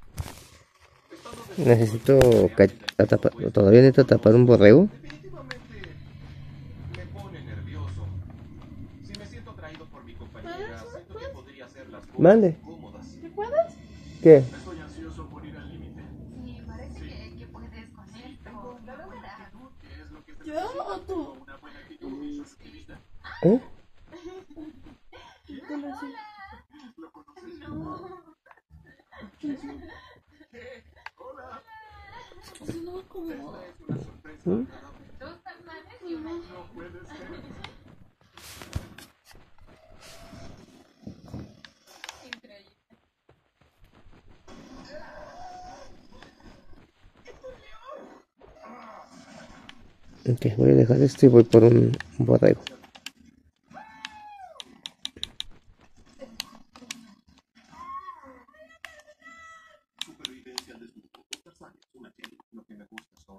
Necesito ca- tapar. Todavía necesito tapar un borrego. Definitivamente me pone nervioso. Si me siento atraído por mi compañera, siento que podría hacer las cosas Mande. cómodas. ¿Te puedes? ¿Qué? Estoy ansioso por ir al límite. Sí, parece que, que puedes con esto. Lo lograrás. ¿Qué es lo que se ¿Yo necesita? o tú? Una buena actitud, activista. ¿Eh? Te lo sé. ¿Lo conoces? No. Hola. Eso no va como... Esta es una sorpresa ¿Mm? agradable. Dos hermanas y una niña. No puede ser. Increíble. Ok, voy a dejar esto y voy por un borrego. Supervivencia al desnudo. Dos personas, una tele. Lo que me gusta son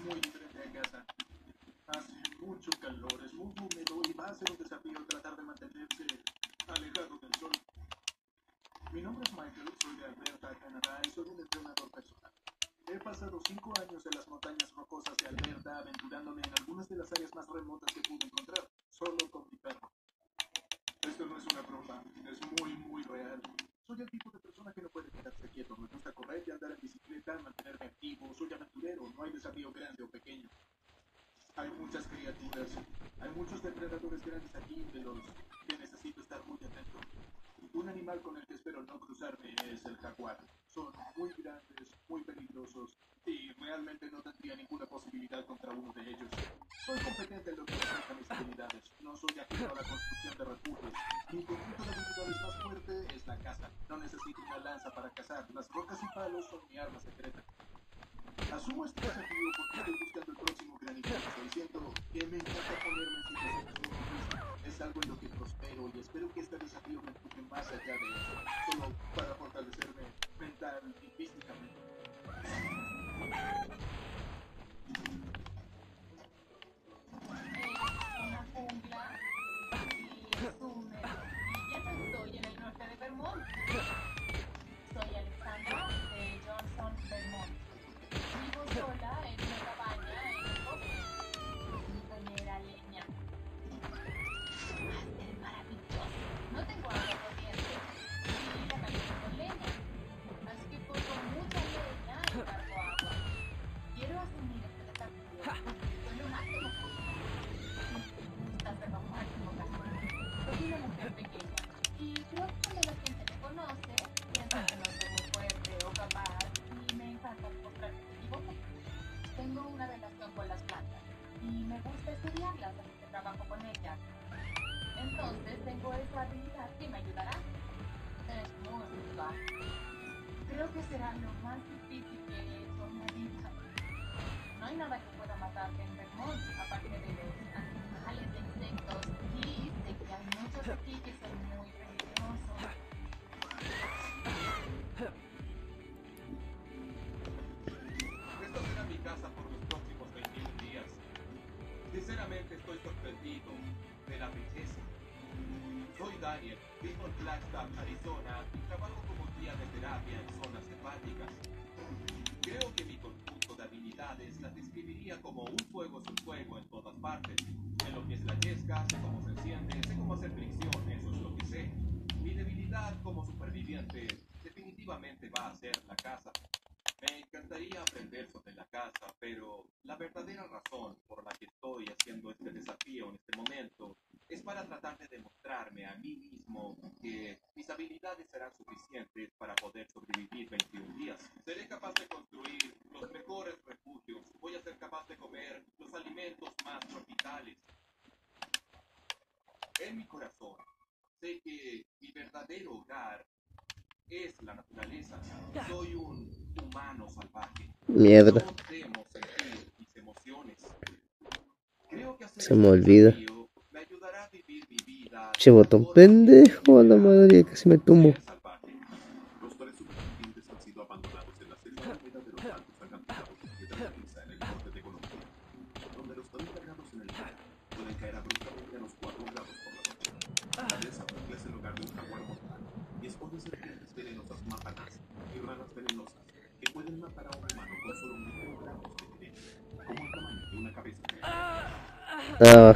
muy diferente a casa. Hace mucho calor, es muy húmedo y va a ser un desafío tratar de mantenerse alejado del sol. Mi nombre es Michael, soy de Alberta, Canadá, y soy un entrenador personal. He pasado cinco años en las montañas rocosas de Alberta, aventurándome en algunas de las áreas más remotas que pude encontrar, solo con mi perro. Esto no es una broma, es muy, muy real. Soy el tipo de persona que no puede quedarse quieto. Me gusta correr y andar en bicicleta, mantenerme activo. Soy aventurero, no hay desafío grande o pequeño. Hay muchas criaturas, hay muchos depredadores grandes aquí de los que necesito estar muy atento. Un animal con el que espero no cruzarme es el jaguar. Son muy grandes, muy peligrosos y realmente no tendría ninguna posibilidad contra uno de ellos. Soy competente en lo que respecta a mis habilidades. No soy ajeno a la construcción de refugios. Mi conjunto de habilidades más fuerte es la caza. No necesito una lanza para cazar. Las rocas y palos son mi arma secreta. Asumo este desafío porque estoy buscando el próximo gran impulso y siento que me encanta ponerme en situaciones muy difíciles. Es algo en lo que prospero y espero que este desafío me empuje más allá de eso, solo para fortalecerme mental y físicamente. Una jungla y es húmedo. Y ya no estoy en el norte de Vermont. Soy Alexandra de Johnson, Vermont. Vivo sola en una cabaña en el bosque. Mi bañera leña. Es maravilloso. No tengo agua corriente y la caliento con leña. Así que pongo mucha leña y cargo agua. Quiero asumir este desafío porque soy lo máximo posible. Me gusta hacer lo máximo posible. Soy una mujer pequeña y creo que cuando la gente me conoce piensa que no soy muy fuerte o capaz y me encanta demostrar que me equivoco. Tengo una relación con las plantas y me gusta estudiarlas, así que trabajo con ellas. Entonces tengo esa habilidad que me ayudará. Es muy visual. Creo que será lo más difícil que he hecho en mi vida. No hay nada que pueda matarte en Vermont, aparte de los animales, de insectos, y sé que hay muchos aquí que son muy peligrosos. Esta será mi casa por los próximos veintiún días. Sinceramente estoy sorprendido de la belleza. Soy Daniel, vivo en Flagstaff, Arizona y trabajo como guía de terapia en zonas selváticas. Creo que mi conjunto de habilidades las describiría como un fuego es un fuego en todas partes. Sé lo que es la yesca, sé cómo se enciende, sé cómo hacer fricción, eso es lo que sé. Mi debilidad como superviviente definitivamente va a ser la caza. Me encantaría aprender sobre la caza, pero la verdadera razón por la que estoy haciendo este desafío en este momento es para tratar de demostrarme a mí mismo que mis habilidades serán suficientes para poder sobrevivir veintiún días. Seré capaz de construir los mejores refugios, voy a ser capaz de comer los alimentos más tropicales. En mi corazón, sé que mi verdadero hogar es la naturaleza. Soy un humano salvaje. Mierda. No temo sentir mis emociones. Creo que hacer Se me este olvida. desafío me ayudará a vivir mi vida Che, botón pendejo, a la madre, casi me tumbo. salvaje. Los tres supervivientes han sido abandonados en la selva húmeda de los altos acantilados de Piedra Pizza en el norte de Colombia, donde los treinta grados en el día pueden caer abruptamente a los cuatro grados por la noche. La dehesa es el hogar de un jaguar mortal y expone serpientes venenosas mátanas y ranas venenosas que pueden matar a un humano con solo microgramos de veneno, como el tamaño de una cabeza. Ah,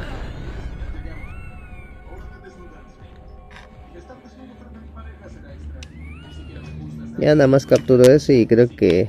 ya nada más capturo eso y creo que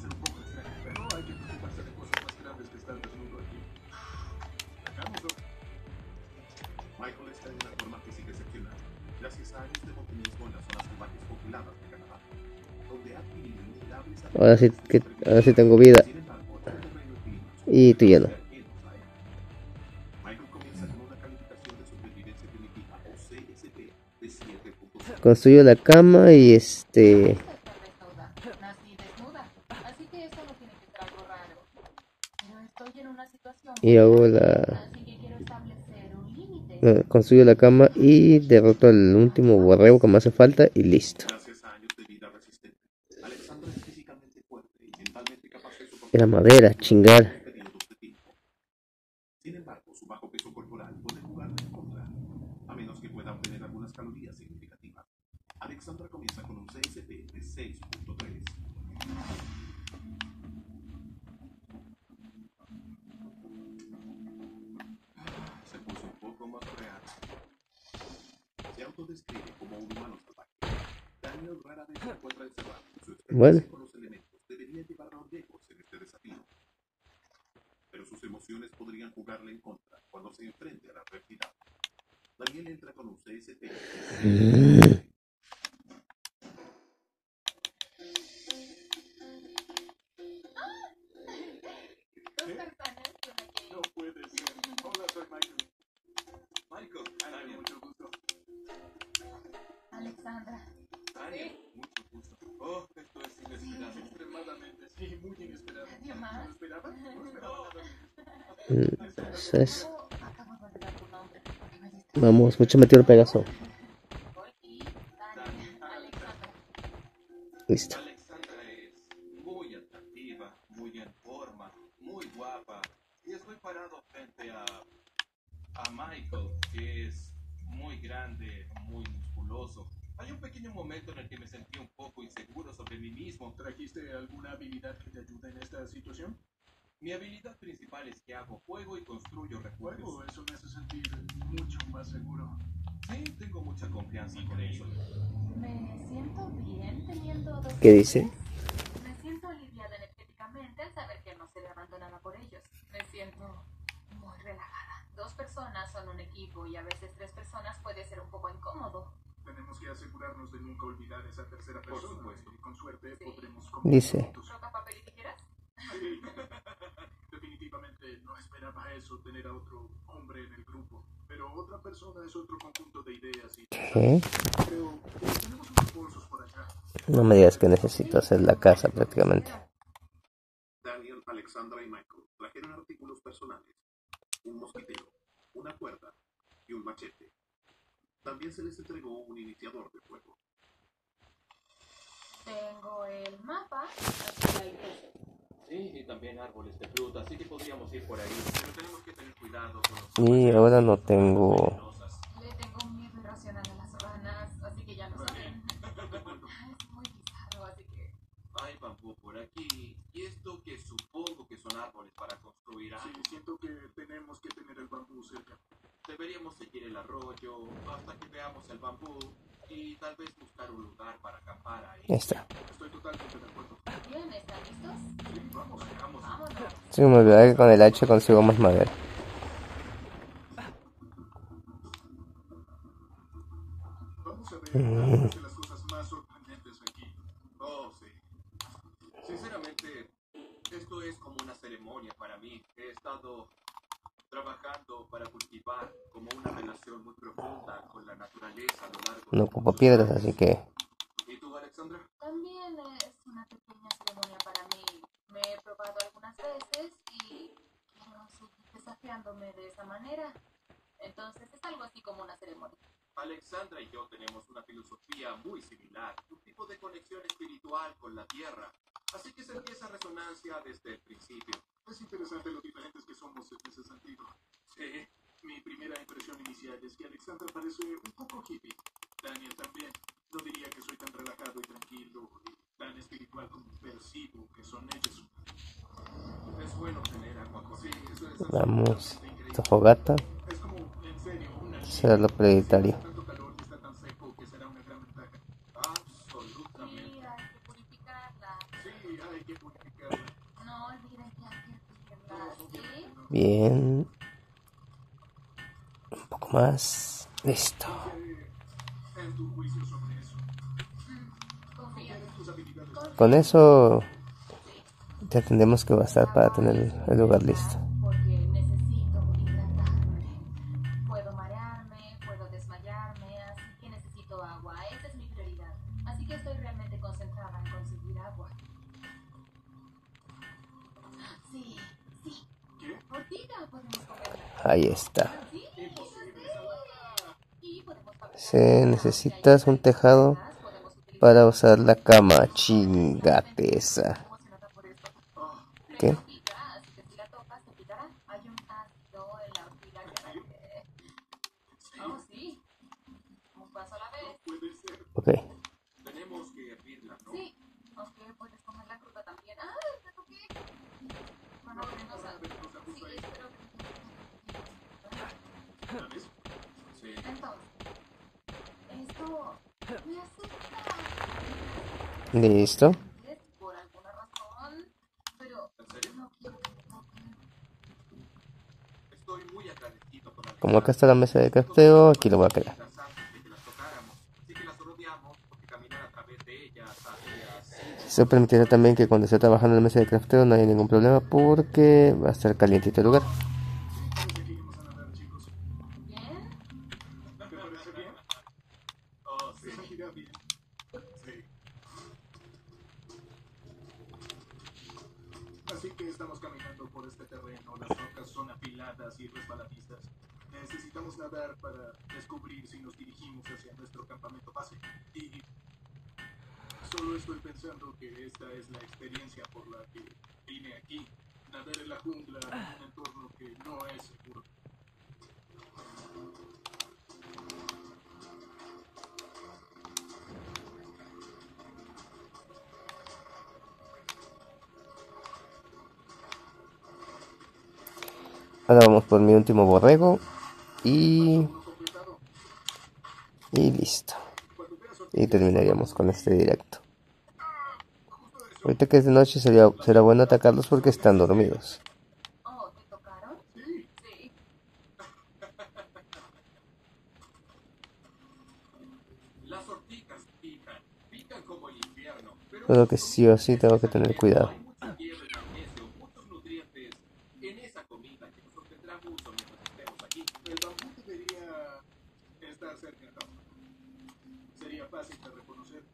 Michael está en una forma física excepcional, gracias a años de montañismo en las zonas salvajes populadas de Canadá, donde ha adquirido innumerables ahora sí que ahora sí tengo vida. Sin embargo, el terreno inclina Y tú ya no. Michael comienza con una calificación de supervivencia primitiva o C S P de siete punto cinco. Construyo la cama y este Nací desnuda, así que eso no tiene que ser algo raro. Pero estoy en una situación y hago vulnerable, la así que quiero establecer un límite. eh, construyo la cama y derroto al último borrego que me hace falta y listo. Gracias a años de vida resistente, Alexandra es físicamente fuerte y mentalmente capaz de soportar Era madera, chingar. periodos su bajo peso corporal puede jugarle en contra, a menos que pueda obtener algunas calorías significativas. Alexandra comienza con un C S P de seis punto tres. Se puso un poco más real. Se autodescribe como un humano salvaje. Daniel rara vez se encuentra encerrado. Su Bueno. experiencia con los elementos debería llevarlo lejos en este desafío. Pero sus emociones podrían jugarle en contra cuando se enfrente a la adversidad. Daniel entra con un C S P. Mm. No puede ser. Hola, soy Michael. Michael, Daniel, mucho gusto. Alexandra. Daniel, mucho gusto. Oh, esto es inesperado. Extremadamente, sí, muy inesperado. ¿Qué más? ¿Lo esperabas? No esperaba nada. Entonces, Oh, acabo de olvidar tu nombre. ¿Por qué me diste? vamos, mucho metido Pegaso. Y Daniel. Alexandra. Listo. Alexandra es muy atractiva, muy en forma, muy guapa. Y estoy parado frente a, a Michael, que es muy grande, muy musculoso. Hay un pequeño momento en el que me sentí un poco inseguro sobre mí mismo. ¿Trajiste alguna habilidad que te ayude en esta situación? Mi habilidad principal es que hago fuego y construyo refugios. Fuego, eso me hace sentir mucho más seguro. Sí, tengo mucha confianza con eso. Me siento bien teniendo dos. ¿Qué dice? Me siento aliviada energéticamente al saber que no seré abandonada por ellos. Me siento muy relajada. Dos personas son un equipo y a veces tres personas puede ser un poco incómodo. Tenemos que asegurarnos de nunca olvidar esa tercera Por persona. supuesto. Y con suerte Sí. podremos Dice. juntos. ¿Roca, papel y tijeras? Sí. Definitivamente no esperaba eso, tener a otro hombre en el grupo. Pero otra persona es otro conjunto de ideas y ¿Qué? creo que tenemos unos bolsos por allá. No me digas que necesito hacer la casa prácticamente. Daniel, Alexandra y Michael trajeron artículos personales, un mosquitero, una cuerda y un machete. También se les entregó un iniciador de fuego. Tengo el mapa. Aquí hay cosas. Sí, y también árboles de fruta, así que podríamos ir por ahí. Pero tenemos que tener cuidado con los... Y ahora no tengo... venenosas. Le tengo un miedo irracional a las ranas, así que ya lo saben. Es muy bizarro, así que... Hay bambú por aquí, y esto que supongo que son árboles para construir Sí, algo. siento que tenemos que tener el bambú cerca. Deberíamos seguir el arroyo hasta que veamos el bambú y tal vez buscar un lugar para acampar ahí. Ya está. Estoy totalmente de acuerdo. Bien, ¿están listos? Sí, vamos. Vamos. Vámonos. Sí, me olvidé que con el hacha consigo más madera. Vamos a ver algunas de las cosas más sorprendentes aquí. Oh, sí. Sinceramente, esto es como una ceremonia para mí. He estado trabajando para cultivar como una relación muy profunda con la naturaleza a lo largo de No ocupo piedras, así que... ¿Y tú, Alexandra? También es una pequeña ceremonia para mí. Me he probado algunas veces y quiero seguir desafiándome de esa manera. Entonces es algo así como una ceremonia. Alexandra y yo tenemos una filosofía muy similar, un tipo de conexión espiritual con la tierra. Así que se empieza resonancia desde el principio. Es interesante lo diferentes que somos en ese sentido. Sí. Mi primera impresión inicial es que Alexandra parece un poco hippie. Daniel también. No diría que soy tan relajado y tranquilo y tan espiritual como percibo que son ellos. Es bueno tener agua Sí, corriente. eso es Vamos. absolutamente increíble. Esta fogata Es como, en serio, una será lo prioritario. tanto calor y está tan seco que será una gran ventaja. Absolutamente. Y hay que purificarla. Sí, hay que purificarla. No olviden que hay que hervirla, ¿sí? Bien. Un poco más. Listo. Confiaré en tu juicio sobre eso. Confía. En tus habilidades. Con eso ya tendremos que bastar para tener el lugar listo. Porque necesito hidratarme. Puedo marearme, puedo desmayarme, así que necesito agua. Esa es mi prioridad. Así que estoy realmente concentrada en conseguir agua. Sí, sí. ¿Qué? Ortiga podemos comerla. Ahí está. Sí, ya sé. Y podemos fabricar Si necesitas un tejado podemos utilizar para usar la cama, chingate esa. emocionada por esto. ¿Qué? Pica, así que si la tocas te picará. Hay un ácido en la ortiga una sola vez. Puede ser. Ok. Tenemos que hervirla, ¿no? Sí, aunque puedes comer la fruta también. ¡Ah! ¡Te toqué! Bueno, veremos algo. Sí, espero que... ¿Sabes? Sí. Entonces, esto me asusta. Listo. Por alguna razón, pero ¿En serio? no quiero que me toquen. Estoy muy agradecido con la Como acá está la mesa de crafteo, aquí lo voy a crear. antes de que las tocáramos. Así que las rodeamos porque caminar a través de ellas hacia Eso permitirá también que cuando esté trabajando en la mesa de crafteo no haya ningún problema porque va a estar calientito el lugar. Parece que íbamos a nadar, chicos. ¿Bien? ¿Te parece bien? Oh, sí. Se sentirá bien. Sí. Así que estamos caminando por este terreno. Las rocas son afiladas y resbaladizas. Necesitamos nadar para descubrir si nos dirigimos hacia nuestro campamento base. Y solo estoy pensando que esta es la experiencia por la que vine aquí. Nadar en la jungla, en un entorno que no es seguro. Ahora vamos por mi último borrego y, Uno completado. y listo. Y terminaríamos con este directo. Ahorita que es de noche sería, será bueno atacarlos porque están dormidos. Oh, ¿te tocaron? Sí. Sí. Las ortigas pican, pican como el infierno. Pero Solo que sí o sí tengo que tener cuidado. hay mucho hierro y magnesio, muchos nutrientes en esa comida que nos obtendrá mucho mientras estemos aquí. El bambú debería estar cerca, ¿no? Sería fácil de reconocer.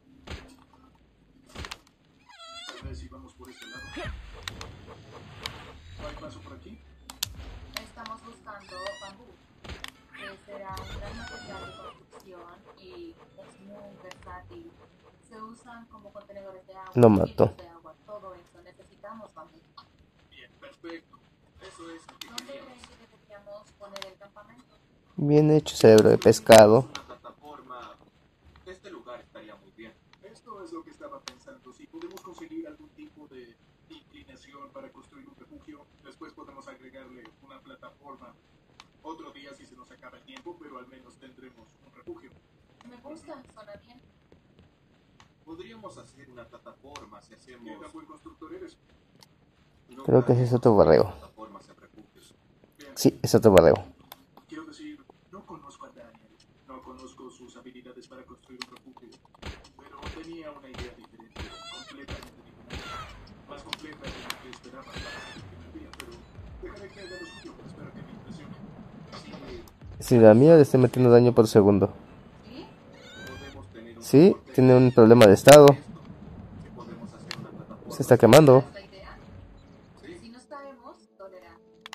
Tal vez si vamos por este lado. ¿No hay paso por aquí? Estamos buscando bambú, que será un gran material de construcción y es muy versátil. Se usan como contenedores de agua, Lo mató. filtros de agua, todo eso. Necesitamos bambú. Bien, perfecto. Eso es lo que ¿Dónde queríamos. creen que deberíamos poner el campamento? Bien hecho, cerebro de pescado. Una plataforma. Este lugar estaría muy bien. Esto es lo que estaba pensando. Si podemos conseguir algún tipo de inclinación para construir un refugio, después podemos agregarle una plataforma. Otro día si se nos acaba el tiempo, pero al menos tendremos un refugio. Me gusta, suena bien. Podríamos hacer una plataforma si hacemos. ¿Qué tan buen constructor eres? No Creo que ese es otro borrego. plataformas en refugios. Bien, Sí, es otro borrego. quiero decir, no conozco a Daniel, no conozco sus habilidades para construir un refugio, pero tenía una idea diferente, completamente diferente, más completa de lo que esperaba para ser el primer día, pero dejaré que haga lo suyo, espero que me impresione. Sí, Si la mía le está metiendo daño por segundo. ¿Sí? podemos tener un Sí, soporte tiene un problema de estado. esto, que podemos hacer una plataforma. Se está quemando. ¿Es la idea? Sí. Si nos caemos, dolerá.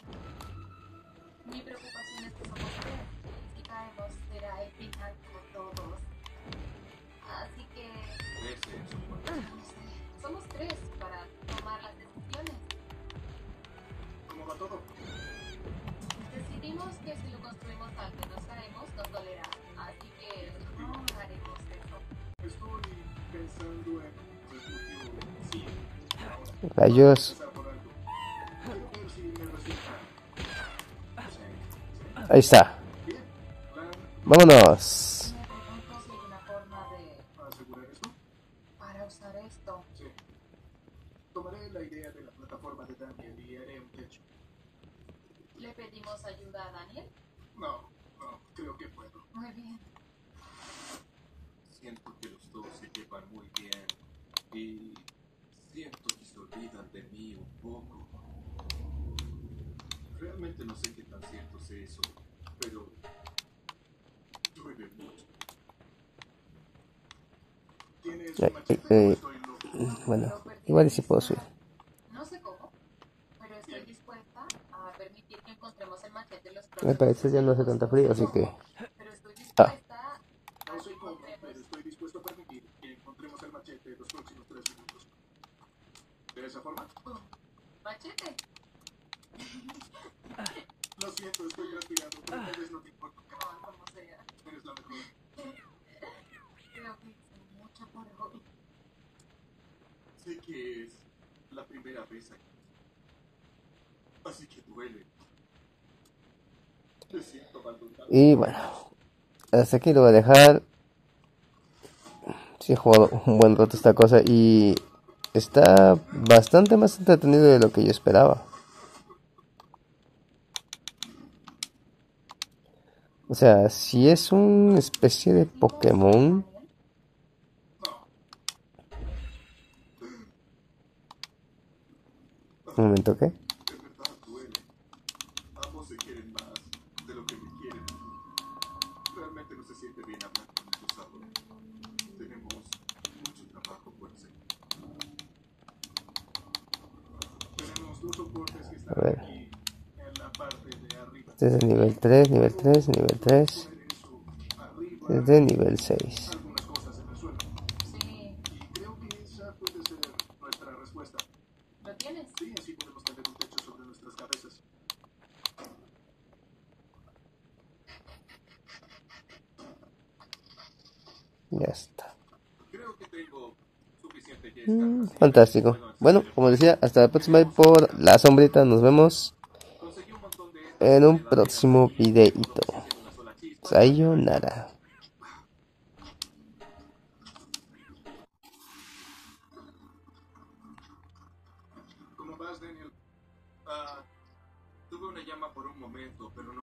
Mi preocupación es que somos tres. Si caemos, será el final por todos. Así que, Ese es un buen- no sé, somos tres para tomar las decisiones. ¿Cómo va todo? Decidimos que si lo construimos antes nos caemos, nos dolerá. Así que no haremos eso. Estoy pensando en un refugio, sí, ahora. Rayos. Empezar por algo. Quiero ver si me resulta. Ahí está. Bien, plan, Vámonos. Me pregunto si hay una forma de... ¿asegurar esto? para usar esto. Sí. Tomaré la idea de la plataforma de Daniel y haré un techo. ¿Le pedimos ayuda a Daniel? No, no, creo que puedo. Muy bien. Siento que los dos se llevan muy bien y siento que se olvidan de mí un poco. Realmente no sé qué tan cierto es eso, pero llueve mucho. ¿Tienes Eh, un machete eh, o estoy loco? Bueno, igual y si puedo subir. No sé cómo, pero estoy dispuesta a permitir que encontremos el machete en los Me próximos parece ya no hace minutos. tanta frío, así que... Pero estoy Ah, dispuesta a No que sé cómo, encontremos... pero estoy dispuesto a permitir que encontremos el machete en los próximos tres minutos. ¿De esa forma? ¡Pum! ¡Machete! Lo siento, estoy transpirando, pero tal vez no te importa. No, como sea. Eres la mejor. Sé que es la primera vez aquí. Así que duele. Me siento abandonado. Y bueno, hasta aquí lo voy a dejar. Sí he jugado un buen rato esta cosa y está bastante más entretenido de lo que yo esperaba. O sea, si es una especie de Pokémon. Un momento, ¿qué? De verdad duele. Ambos se quieren más de lo que me quieren. Realmente no se siente bien hablar con ellos ahora. Tenemos mucho trabajo por hacer. Tenemos dos soportes que A están ver. aquí en la parte de arriba. Este es de nivel tres, nivel tres, nivel tres. Poner eso arriba. Este es de nivel seis. Algunas cosas en el suelo. Sí. Y creo que esa puede ser nuestra respuesta. ¿Lo tienes? Sí, así podemos tener un techo sobre nuestras cabezas. Ya está. Creo que tengo suficiente Mm, yesca, así que fantástico. puedo Bueno, encender como el decía, hasta la próxima vez por la sombrita. Nos vemos Conseguí un montón de estas en un enredaderas próximo aquí, videito. de modo que si tiene una sola chispa, Sayonara. ¿Cómo vas, Daniel? Ah, tuve una llama por un momento, pero no